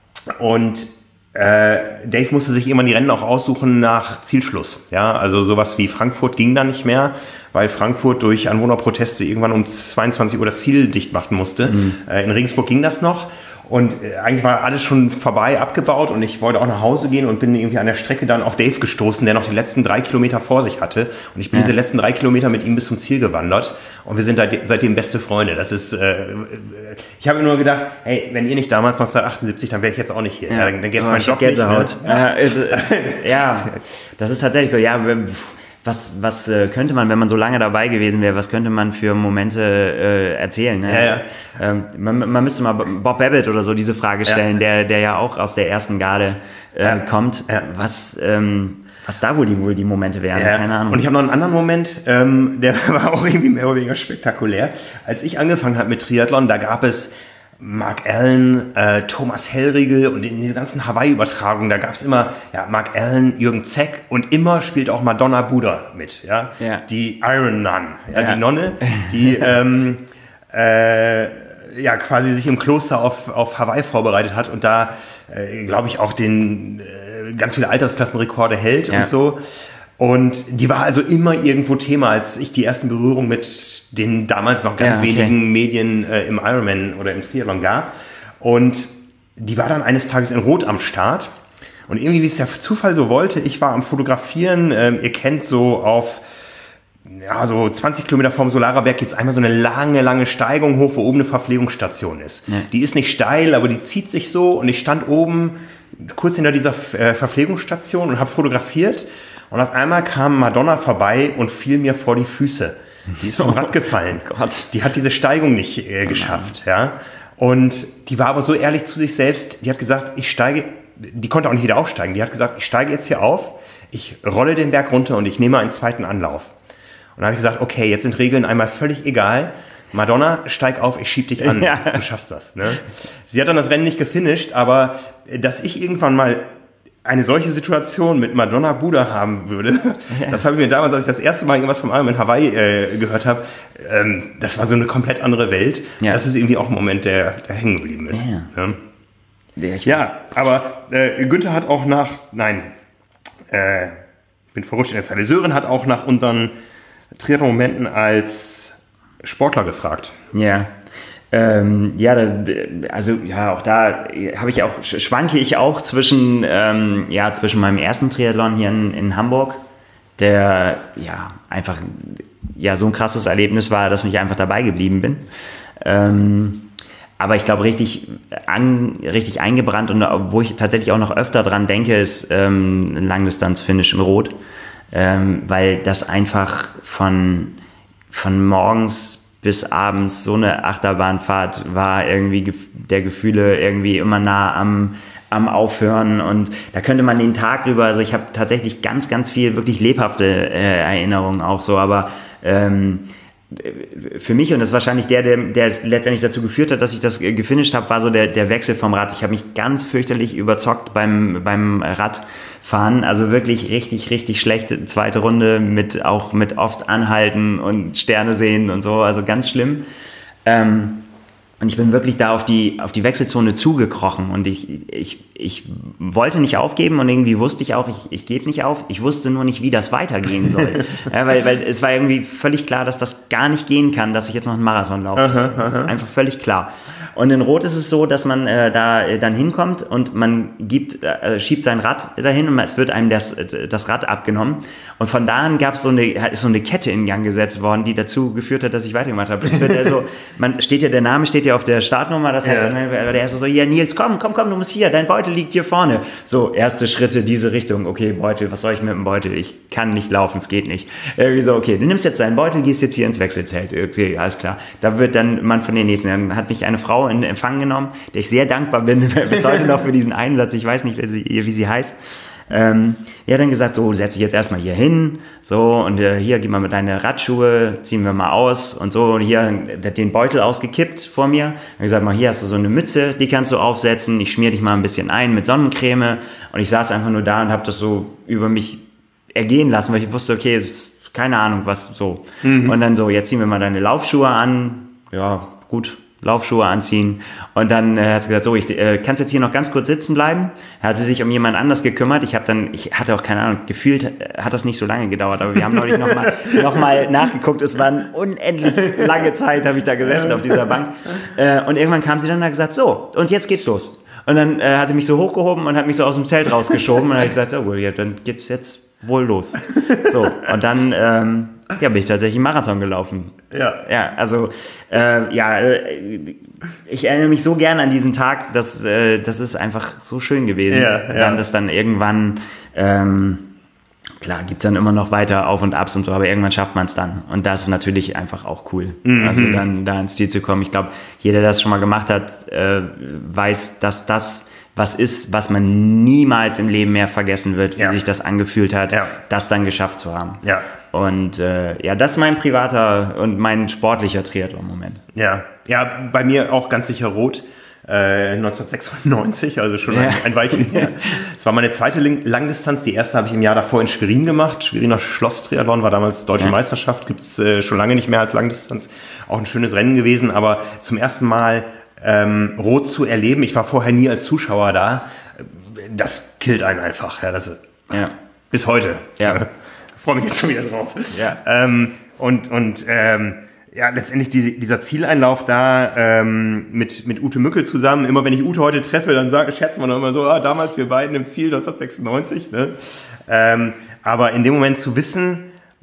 und äh, Dave musste sich irgendwann die Rennen auch aussuchen nach Zielschluss. Ja, also sowas wie Frankfurt ging dann nicht mehr, weil Frankfurt durch Anwohnerproteste irgendwann um zweiundzwanzig Uhr das Ziel dicht machen musste. Mhm. Äh, in Regensburg ging das noch. Und eigentlich war alles schon vorbei, abgebaut und ich wollte auch nach Hause gehen und bin irgendwie an der Strecke dann auf Dave gestoßen, der noch die letzten drei Kilometer vor sich hatte. Und ich bin ja. diese letzten drei Kilometer mit ihm bis zum Ziel gewandert und wir sind seitdem beste Freunde. Das ist, äh, ich habe nur gedacht, hey, wenn ihr nicht damals neunzehnhundertachtundsiebzig, dann wäre ich jetzt auch nicht hier. Ja. Ja, dann gäbe es meinen Job nicht. Ne? Ja, es, es, ja, das ist tatsächlich so, ja, Was, was äh, könnte man, wenn man so lange dabei gewesen wäre, was könnte man für Momente äh, erzählen? Ne? Ja, ja. Ähm, man, man müsste mal Bob Babbitt oder so diese Frage stellen, ja. der, der ja auch aus der ersten Garde äh, ja. kommt. Ja. Was, ähm, was da wohl die, wohl die Momente wären, ja. keine Ahnung. Und ich habe noch einen anderen Moment, ähm, der war auch irgendwie mehr oder weniger spektakulär. Als ich angefangen habe mit Triathlon, da gab es Mark Allen, äh, Thomas Hellriegel und in diesen ganzen Hawaii-Übertragungen, da gab es immer ja, Mark Allen, Jürgen Zeck und immer spielt auch Madonna Buddha mit, ja, ja. die Iron Nun, ja, ja. die Nonne, die ähm, äh, ja quasi sich im Kloster auf, auf Hawaii vorbereitet hat und da, äh, glaube ich, auch den äh, ganz viele Altersklassenrekorde hält ja. und so. Und die war also immer irgendwo Thema, als ich die ersten Berührungen mit den damals noch ganz ja, okay. wenigen Medien äh, im Ironman oder im Triathlon gab. Und die war dann eines Tages in Rot am Start. Und irgendwie, wie es der Zufall so wollte, ich war am Fotografieren. Ähm, ihr kennt so auf ja, so zwanzig Kilometer vom Solaraberg geht's einmal so eine lange, lange Steigung hoch, wo oben eine Verpflegungsstation ist. Ja. Die ist nicht steil, aber die zieht sich so. Und ich stand oben kurz hinter dieser äh, Verpflegungsstation und habe fotografiert. Und auf einmal kam Madonna vorbei und fiel mir vor die Füße. Die ist vom Rad gefallen. Oh Gott. Die hat diese Steigung nicht äh, geschafft. Oh ja. Und die war aber so ehrlich zu sich selbst, die hat gesagt, ich steige, die konnte auch nicht wieder aufsteigen, die hat gesagt, ich steige jetzt hier auf, ich rolle den Berg runter und ich nehme einen zweiten Anlauf. Und dann habe ich gesagt, okay, jetzt sind Regeln einmal völlig egal. Madonna, steig auf, ich schieb dich an, ja. Du schaffst das. Ne? Sie hat dann das Rennen nicht gefinisht, aber dass ich irgendwann mal eine solche Situation mit Madonna Buda haben würde, ja. Das habe ich mir damals, als ich das erste Mal irgendwas vom Album in Hawaii äh, gehört habe, ähm, das war so eine komplett andere Welt. Ja. Das ist irgendwie auch ein Moment, der, der hängen geblieben ist. Ja, ja. Ja, ja aber äh, Günther hat auch nach, nein, äh, ich bin verrutscht in der Zeile, Sören hat auch nach unseren Triathlon-Momenten als Sportler gefragt. Ja. Ähm, ja, also ja, auch da habe ich auch schwanke ich auch zwischen ähm, ja zwischen meinem ersten Triathlon hier in, in Hamburg, der ja einfach ja so ein krasses Erlebnis war, dass ich einfach dabei geblieben bin. Ähm, aber ich glaube richtig an, richtig eingebrannt und wo ich tatsächlich auch noch öfter dran denke, ist ähm, ein Langdistanz-Finish in Rot, ähm, weil das einfach von von morgens bis abends so eine Achterbahnfahrt war, irgendwie der Gefühle irgendwie immer nah am, am Aufhören und da könnte man den Tag über, also ich habe tatsächlich ganz, ganz viel wirklich lebhafte äh, Erinnerungen auch so, aber ähm, für mich, und das ist wahrscheinlich der, der, der letztendlich dazu geführt hat, dass ich das gefinisht habe, war so der, der Wechsel vom Rad. Ich habe mich ganz fürchterlich überzockt beim, beim Radfahren, also wirklich richtig, richtig schlechte zweite Runde, mit auch mit oft Anhalten und Sterne sehen und so, also ganz schlimm. Ähm, Und ich bin wirklich da auf die, auf die Wechselzone zugekrochen und ich, ich, ich wollte nicht aufgeben und irgendwie wusste ich auch, ich, ich gebe nicht auf. Ich wusste nur nicht, wie das weitergehen soll. Ja, weil, weil es war irgendwie völlig klar, dass das gar nicht gehen kann, dass ich jetzt noch einen Marathon laufe. Aha, das ist einfach völlig klar. Und in Rot ist es so, dass man äh, da äh, dann hinkommt und man gibt, äh, schiebt sein Rad dahin und es wird einem das, das Rad abgenommen. Und von da an gab es so eine, ist so eine Kette in Gang gesetzt worden, die dazu geführt hat, dass ich weitergemacht habe. Es wird ja so, man steht ja, der Name steht ja auf der Startnummer, das heißt, ja. Der erste so, ja Nils, komm, komm, komm, du musst hier, dein Beutel liegt hier vorne. So, erste Schritte, diese Richtung, okay, Beutel, was soll ich mit dem Beutel? Ich kann nicht laufen, es geht nicht. Irgendwie so, okay, du nimmst jetzt deinen Beutel, gehst jetzt hier ins Wechselzelt. Okay, alles klar. Da wird dann man von den nächsten, dann hat mich eine Frau in Empfang genommen, der ich sehr dankbar bin, bis heute noch für diesen Einsatz, ich weiß nicht, wie sie, wie sie heißt. Ähm, die hat dann gesagt, so, setz dich jetzt erstmal hier hin, so, und äh, hier, gib mal mit deine Radschuhe, ziehen wir mal aus, und so, und hier, der hat den Beutel ausgekippt vor mir, und gesagt, mal, hier hast du so eine Mütze, die kannst du aufsetzen, ich schmier dich mal ein bisschen ein mit Sonnencreme, und ich saß einfach nur da und habe das so über mich ergehen lassen, weil ich wusste, okay, das ist keine Ahnung, was so, mhm. Und dann so, jetzt ziehen wir mal deine Laufschuhe an, ja, gut, Laufschuhe anziehen, und dann äh, hat sie gesagt, so, ich äh, kannst jetzt hier noch ganz kurz sitzen bleiben. Da hat sie sich um jemand anders gekümmert. Ich habe dann, ich hatte auch keine Ahnung, gefühlt äh, hat das nicht so lange gedauert, aber wir haben neulich nochmal noch mal nachgeguckt. Es war eine unendlich lange Zeit, habe ich da gesessen auf dieser Bank. Äh, und irgendwann kam sie dann und hat gesagt, so, und jetzt geht's los. Und dann äh, hat sie mich so hochgehoben und hat mich so aus dem Zelt rausgeschoben, und dann habe ich gesagt, oh, ja, dann geht's jetzt wohl los. So, und dann ähm, ja, bin ich tatsächlich einen Marathon gelaufen. Ja. Ja, also, äh, ja, ich erinnere mich so gern an diesen Tag, dass, äh, das ist einfach so schön gewesen. Ja, ja. Dann, dass dann irgendwann, ähm, klar, gibt's dann immer noch weiter Auf und Abs und so, aber irgendwann schafft man es dann. Und das ist natürlich einfach auch cool. Mhm. Also dann da ins Ziel zu kommen. Ich glaube, jeder, der das schon mal gemacht hat, äh, weiß, dass das was ist, was man niemals im Leben mehr vergessen wird, wie ja. sich das angefühlt hat, ja. das dann geschafft zu haben. Ja. Und äh, ja, das ist mein privater und mein sportlicher Triathlon-Moment. Ja, ja, bei mir auch ganz sicher Rot. Äh, neunzehnhundertsechsundneunzig, also schon ja. ein, ein Weilchen her. Das war meine zweite Langdistanz. Die erste habe ich im Jahr davor in Schwerin gemacht. Schweriner Schloss-Triathlon war damals deutsche ja. Meisterschaft. Gibt's äh, schon lange nicht mehr als Langdistanz. Auch ein schönes Rennen gewesen, aber zum ersten Mal ähm, Rot zu erleben. Ich war vorher nie als Zuschauer da. Das killt einen einfach. Ja, das ist, ja. Bis heute. Ja. Ich freue mich jetzt schon wieder drauf. Ja. Ähm, und und ähm, ja, letztendlich diese, dieser Zieleinlauf da ähm, mit, mit Ute Mückel zusammen. Immer wenn ich Ute heute treffe, dann sag, scherzen wir noch immer so, ah, damals wir beiden im Ziel neunzehnhundertsechsundneunzig. Ne? Ähm, aber in dem Moment zu wissen,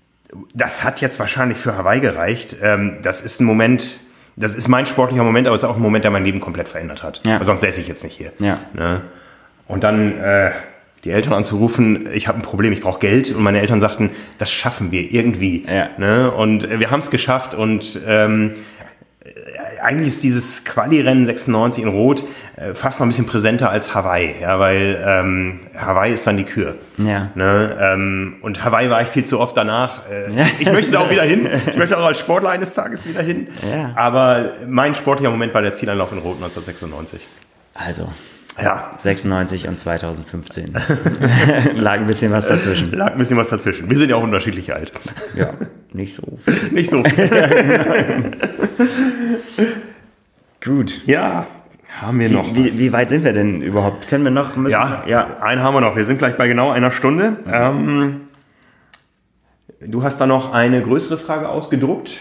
das hat jetzt wahrscheinlich für Hawaii gereicht, ähm, das ist ein Moment, das ist mein sportlicher Moment, aber es ist auch ein Moment, der mein Leben komplett verändert hat. Ja. Sonst säße ich jetzt nicht hier. Ja. Ne? Und dann äh, die Eltern anzurufen, ich habe ein Problem, ich brauche Geld. Und meine Eltern sagten, das schaffen wir irgendwie. Ja. Ne? Und wir haben es geschafft. Und ähm, eigentlich ist dieses Quali-Rennen sechsundneunzig in Rot äh, fast noch ein bisschen präsenter als Hawaii, ja, weil ähm, Hawaii ist dann die Kür. Ja. Ne? Ähm, und Hawaii war ich viel zu oft danach. Äh, ja. Ich möchte da auch wieder hin. Ich möchte auch als Sportler eines Tages wieder hin. Ja. Aber mein sportlicher Moment war der Zieleinlauf in Rot neunzehnhundertsechsundneunzig. Also, ja. sechsundneunzig und zweitausendfünfzehn. Lag ein bisschen was dazwischen. Lag ein bisschen was dazwischen. Wir sind ja auch unterschiedlich alt. Ja, nicht so viel. Nicht so viel. Gut. Ja, haben wir noch. Wie, wie weit sind wir denn überhaupt? Können wir noch? Müssen ja, wir, ja, einen haben wir noch. Wir sind gleich bei genau einer Stunde. Mhm. Ähm, du hast da noch eine größere Frage ausgedruckt.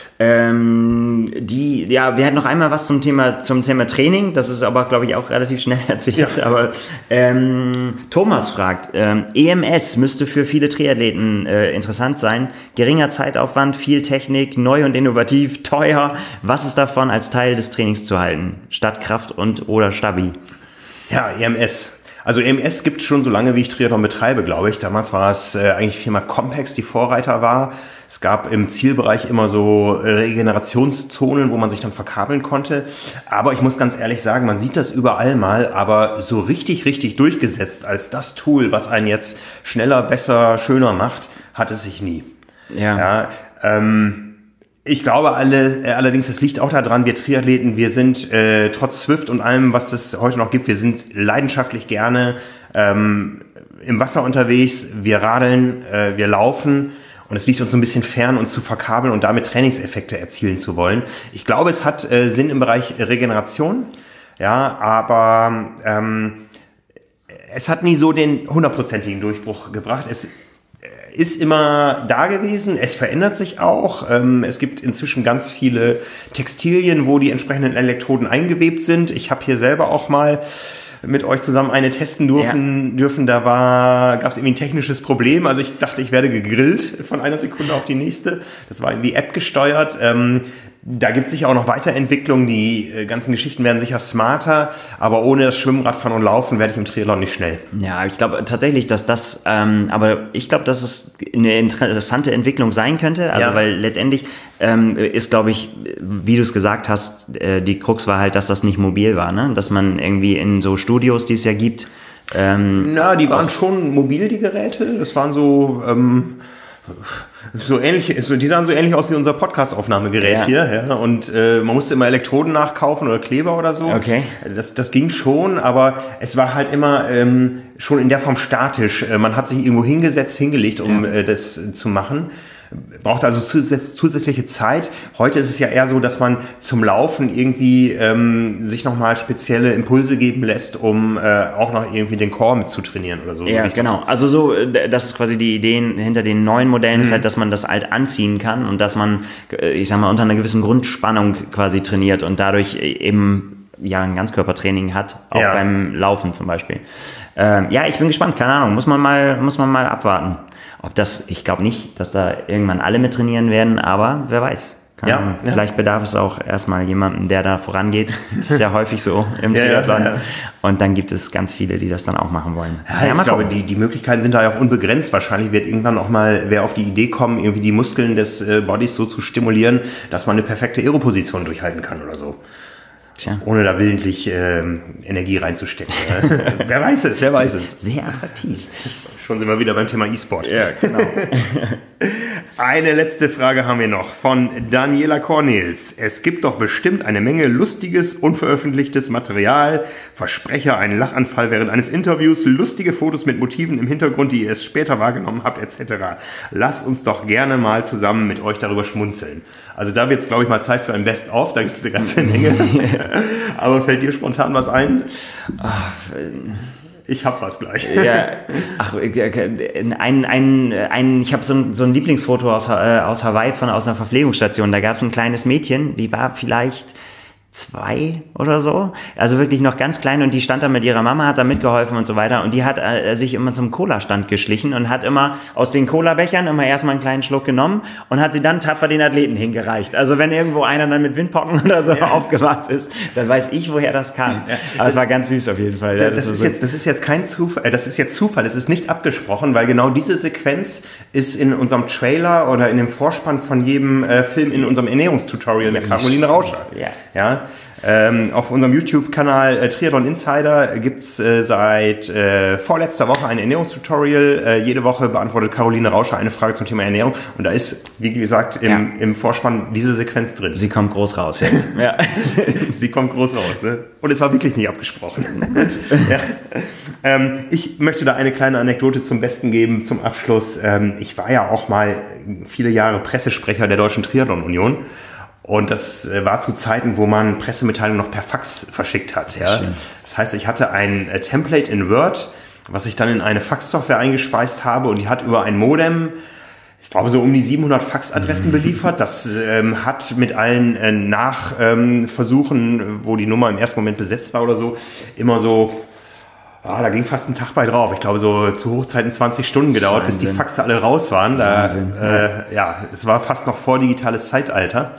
Ähm, die, ja, wir hatten noch einmal was zum Thema, zum Thema Training, das ist aber, glaube ich, auch relativ schnell erzählt, ja. aber ähm, Thomas fragt, ähm, E M S müsste für viele Triathleten äh, interessant sein, geringer Zeitaufwand, viel Technik, neu und innovativ, teuer, was ist davon als Teil des Trainings zu halten, statt Kraft und oder Stabi? Ja, E M S. Also E M S gibt es schon so lange, wie ich Triathlon betreibe, glaube ich. Damals war es äh, eigentlich Firma Compex, die Vorreiter war. Es gab im Zielbereich immer so Regenerationszonen, wo man sich dann verkabeln konnte. Aber ich muss ganz ehrlich sagen, man sieht das überall mal, aber so richtig, richtig durchgesetzt als das Tool, was einen jetzt schneller, besser, schöner macht, hat es sich nie. Ja. ja ähm, Ich glaube alle, allerdings, es liegt auch daran, wir Triathleten, wir sind äh, trotz Zwift und allem, was es heute noch gibt, wir sind leidenschaftlich gerne ähm, im Wasser unterwegs, wir radeln, äh, wir laufen und es liegt uns so ein bisschen fern, uns zu verkabeln und damit Trainingseffekte erzielen zu wollen. Ich glaube, es hat äh, Sinn im Bereich Regeneration, ja, aber ähm, es hat nie so den hundertprozentigen Durchbruch gebracht. Es ist immer da gewesen, es verändert sich auch. Es gibt inzwischen ganz viele Textilien, wo die entsprechenden Elektroden eingewebt sind. Ich habe hier selber auch mal mit euch zusammen eine testen dürfen. Ja. dürfen. Da war, gab es irgendwie ein technisches Problem. Also ich dachte, ich werde gegrillt von einer Sekunde auf die nächste. Das war irgendwie App gesteuert. Ähm, Da gibt es sicher auch noch Weiterentwicklungen, die äh, ganzen Geschichten werden sicher smarter, aber ohne das Schwimmen, Radfahren und Laufen werde ich im Triathlon nicht schnell. Ja, ich glaube tatsächlich, dass das, ähm, aber ich glaube, dass es eine interessante Entwicklung sein könnte, also ja. weil letztendlich ähm, ist, glaube ich, wie du es gesagt hast, äh, die Krux war halt, dass das nicht mobil war, ne? Dass man irgendwie in so Studios, die es ja gibt. Ähm, Na, die waren schon mobil, die Geräte, das waren so... Ähm So ähnlich, so, die sahen so ähnlich aus wie unser Podcast-Aufnahmegerät ja. hier. Ja, und äh, man musste immer Elektroden nachkaufen oder Kleber oder so. Okay. Das, das ging schon, aber es war halt immer ähm, schon in der Form statisch. Äh, man hat sich irgendwo hingesetzt, hingelegt, um ja. äh, das zu machen. Braucht also zusätzliche Zeit. Heute ist es ja eher so, dass man zum Laufen irgendwie ähm, sich nochmal spezielle Impulse geben lässt, um äh, auch noch irgendwie den Core mit zu trainieren oder so. Ja, so genau. Das also so, das ist quasi die Idee hinter den neuen Modellen, mhm. ist halt, dass man das halt anziehen kann und dass man, ich sag mal, unter einer gewissen Grundspannung quasi trainiert und dadurch eben ja ein Ganzkörpertraining hat, auch ja. beim Laufen zum Beispiel. Ähm, ja, ich bin gespannt, keine Ahnung, muss man mal, muss man mal abwarten. Ob das, ich glaube nicht, dass da irgendwann alle mit trainieren werden, aber wer weiß. Ja, ja. Vielleicht bedarf es auch erstmal jemanden, der da vorangeht. Das ist ja häufig so im Triathlon. Ja, ja, ja. Und dann gibt es ganz viele, die das dann auch machen wollen. Ja, ja, ich glaube, die, die Möglichkeiten sind da ja auch unbegrenzt. Wahrscheinlich wird irgendwann auch mal wer auf die Idee kommen, irgendwie die Muskeln des äh, Bodys so zu stimulieren, dass man eine perfekte Aeroposition durchhalten kann oder so. Tja. Ohne da willentlich äh, Energie reinzustecken. Wer weiß es, wer weiß es. Sehr attraktiv. Schon sind wir wieder beim Thema E-Sport. Ja, genau. Eine letzte Frage haben wir noch von Daniela Cornels. Es gibt doch bestimmt eine Menge lustiges, unveröffentlichtes Material. Versprecher, einen Lachanfall während eines Interviews, lustige Fotos mit Motiven im Hintergrund, die ihr erst später wahrgenommen habt, et cetera. Lasst uns doch gerne mal zusammen mit euch darüber schmunzeln. Also da wird es, glaube ich, mal Zeit für ein Best-of. Da gibt es eine ganze Menge. Aber fällt dir spontan was ein? Ach, Ich hab was gleich. Ja, ach, ein, ein, ein, ich habe so ein, so ein Lieblingsfoto aus, äh, aus Hawaii von aus einer Verpflegungsstation. Da gab es ein kleines Mädchen, die war vielleicht zwei oder so, also wirklich noch ganz klein und die stand da mit ihrer Mama, hat da mitgeholfen und so weiter und die hat äh, sich immer zum Cola-Stand geschlichen und hat immer aus den Cola-Bechern immer erstmal einen kleinen Schluck genommen und hat sie dann tapfer den Athleten hingereicht. Also wenn irgendwo einer dann mit Windpocken oder so ja. aufgewacht ist, dann weiß ich, woher das kam. Ja. Aber es war ganz süß auf jeden Fall. Ja, das, das, ist so jetzt, das ist jetzt kein Zufall, das ist jetzt Zufall, es ist nicht abgesprochen, weil genau diese Sequenz ist in unserem Trailer oder in dem Vorspann von jedem äh, Film in unserem Ernährungstutorial mit Caroline Rauscher. Ja. ja. Ähm, auf unserem YouTube-Kanal äh, Triathlon Insider gibt's äh, seit äh, vorletzter Woche ein Ernährungstutorial. Äh, jede Woche beantwortet Caroline Rauscher eine Frage zum Thema Ernährung und da ist, wie gesagt, im, ja. im Vorspann diese Sequenz drin. Sie kommt groß raus jetzt. ja. Sie kommt groß raus, ne? Und es war wirklich nicht abgesprochen. ja. ähm, ich möchte da eine kleine Anekdote zum Besten geben, zum Abschluss. Ähm, ich war ja auch mal viele Jahre Pressesprecher der Deutschen Triathlon-Union. Und das war zu Zeiten, wo man Pressemitteilungen noch per Fax verschickt hat. Ja? Das heißt, ich hatte ein Template in Word, was ich dann in eine Faxsoftware eingespeist habe und die hat über ein Modem, ich glaube, so um die siebenhundert Faxadressen beliefert. Das ähm, hat mit allen äh, Nachversuchen, ähm, wo die Nummer im ersten Moment besetzt war oder so, immer so... Ah, da ging fast ein Tag bei drauf. Ich glaube, so zu Hochzeiten zwanzig Stunden gedauert, Wahnsinn. Bis die Faxe alle raus waren. Da, äh, ja, es war fast noch vor digitales Zeitalter.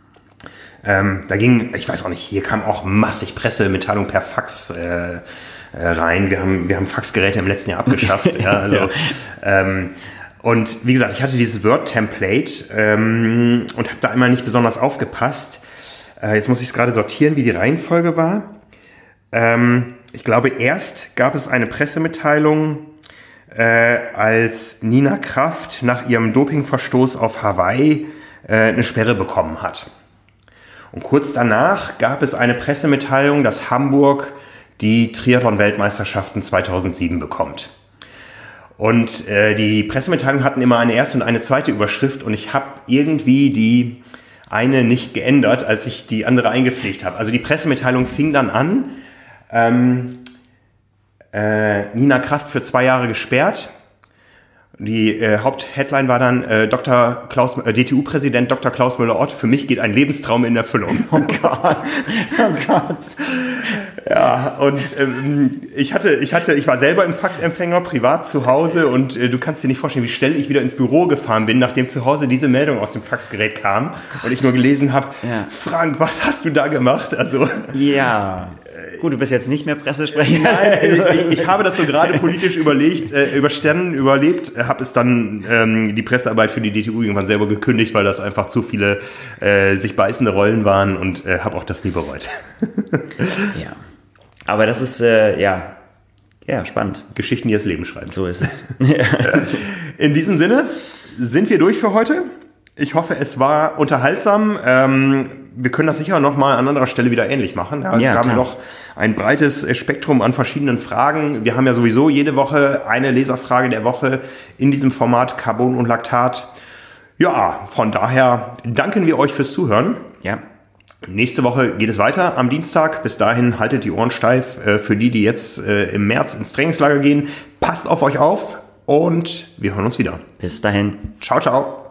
Ähm, da ging, ich weiß auch nicht, hier kam auch massig Pressemitteilung per Fax äh, äh, rein. Wir haben, wir haben Faxgeräte im letzten Jahr abgeschafft. ja, also, ja. Ähm, und wie gesagt, ich hatte dieses Word-Template ähm, und habe da immer nicht besonders aufgepasst. Äh, jetzt muss ich es gerade sortieren, wie die Reihenfolge war. Ähm, ich glaube, erst gab es eine Pressemitteilung, äh, als Nina Kraft nach ihrem Dopingverstoß auf Hawaii äh, eine Sperre bekommen hat. Und kurz danach gab es eine Pressemitteilung, dass Hamburg die Triathlon-Weltmeisterschaften zweitausendsieben bekommt. Und äh, die Pressemitteilungen hatten immer eine erste und eine zweite Überschrift und ich habe irgendwie die eine nicht geändert, als ich die andere eingepflegt habe. Also die Pressemitteilung fing dann an, ähm, äh, Nina Kraft für zwei Jahre gesperrt. Die äh, Hauptheadline war dann äh, Doktor Klaus, äh, D T U-Präsident Doktor Klaus Müller-Ott, für mich geht ein Lebenstraum in Erfüllung. Oh Gott, oh Gott. Ja, und ähm, ich hatte, ich hatte, ich war selber im Faxempfänger, privat zu Hause und äh, du kannst dir nicht vorstellen, wie schnell ich wieder ins Büro gefahren bin, nachdem zu Hause diese Meldung aus dem Faxgerät kam und ich nur gelesen habe, ja. Frank, was hast du da gemacht? Also ja. Gut, du bist jetzt nicht mehr Pressesprecher. Nein, ich, ich habe das so gerade politisch überlegt, äh, überstanden, überlebt, habe es dann ähm, die Pressearbeit für die D T U irgendwann selber gekündigt, weil das einfach zu viele äh, sich beißende Rollen waren und äh, habe auch das nie bereut. Ja, aber das ist, äh, ja, ja, spannend. Geschichten, die das Leben schreiben. So ist es. In diesem Sinne sind wir durch für heute. Ich hoffe, es war unterhaltsam. Ähm, wir können das sicher noch mal an anderer Stelle wieder ähnlich machen. Ja, es ja, gab noch ein breites Spektrum an verschiedenen Fragen. Wir haben ja sowieso jede Woche eine Leserfrage der Woche in diesem Format Carbon und Laktat. Ja, von daher danken wir euch fürs Zuhören. Ja. Nächste Woche geht es weiter am Dienstag. Bis dahin haltet die Ohren steif. Für die, die jetzt im März ins Trainingslager gehen, passt auf euch auf und wir hören uns wieder. Bis dahin. Ciao, ciao.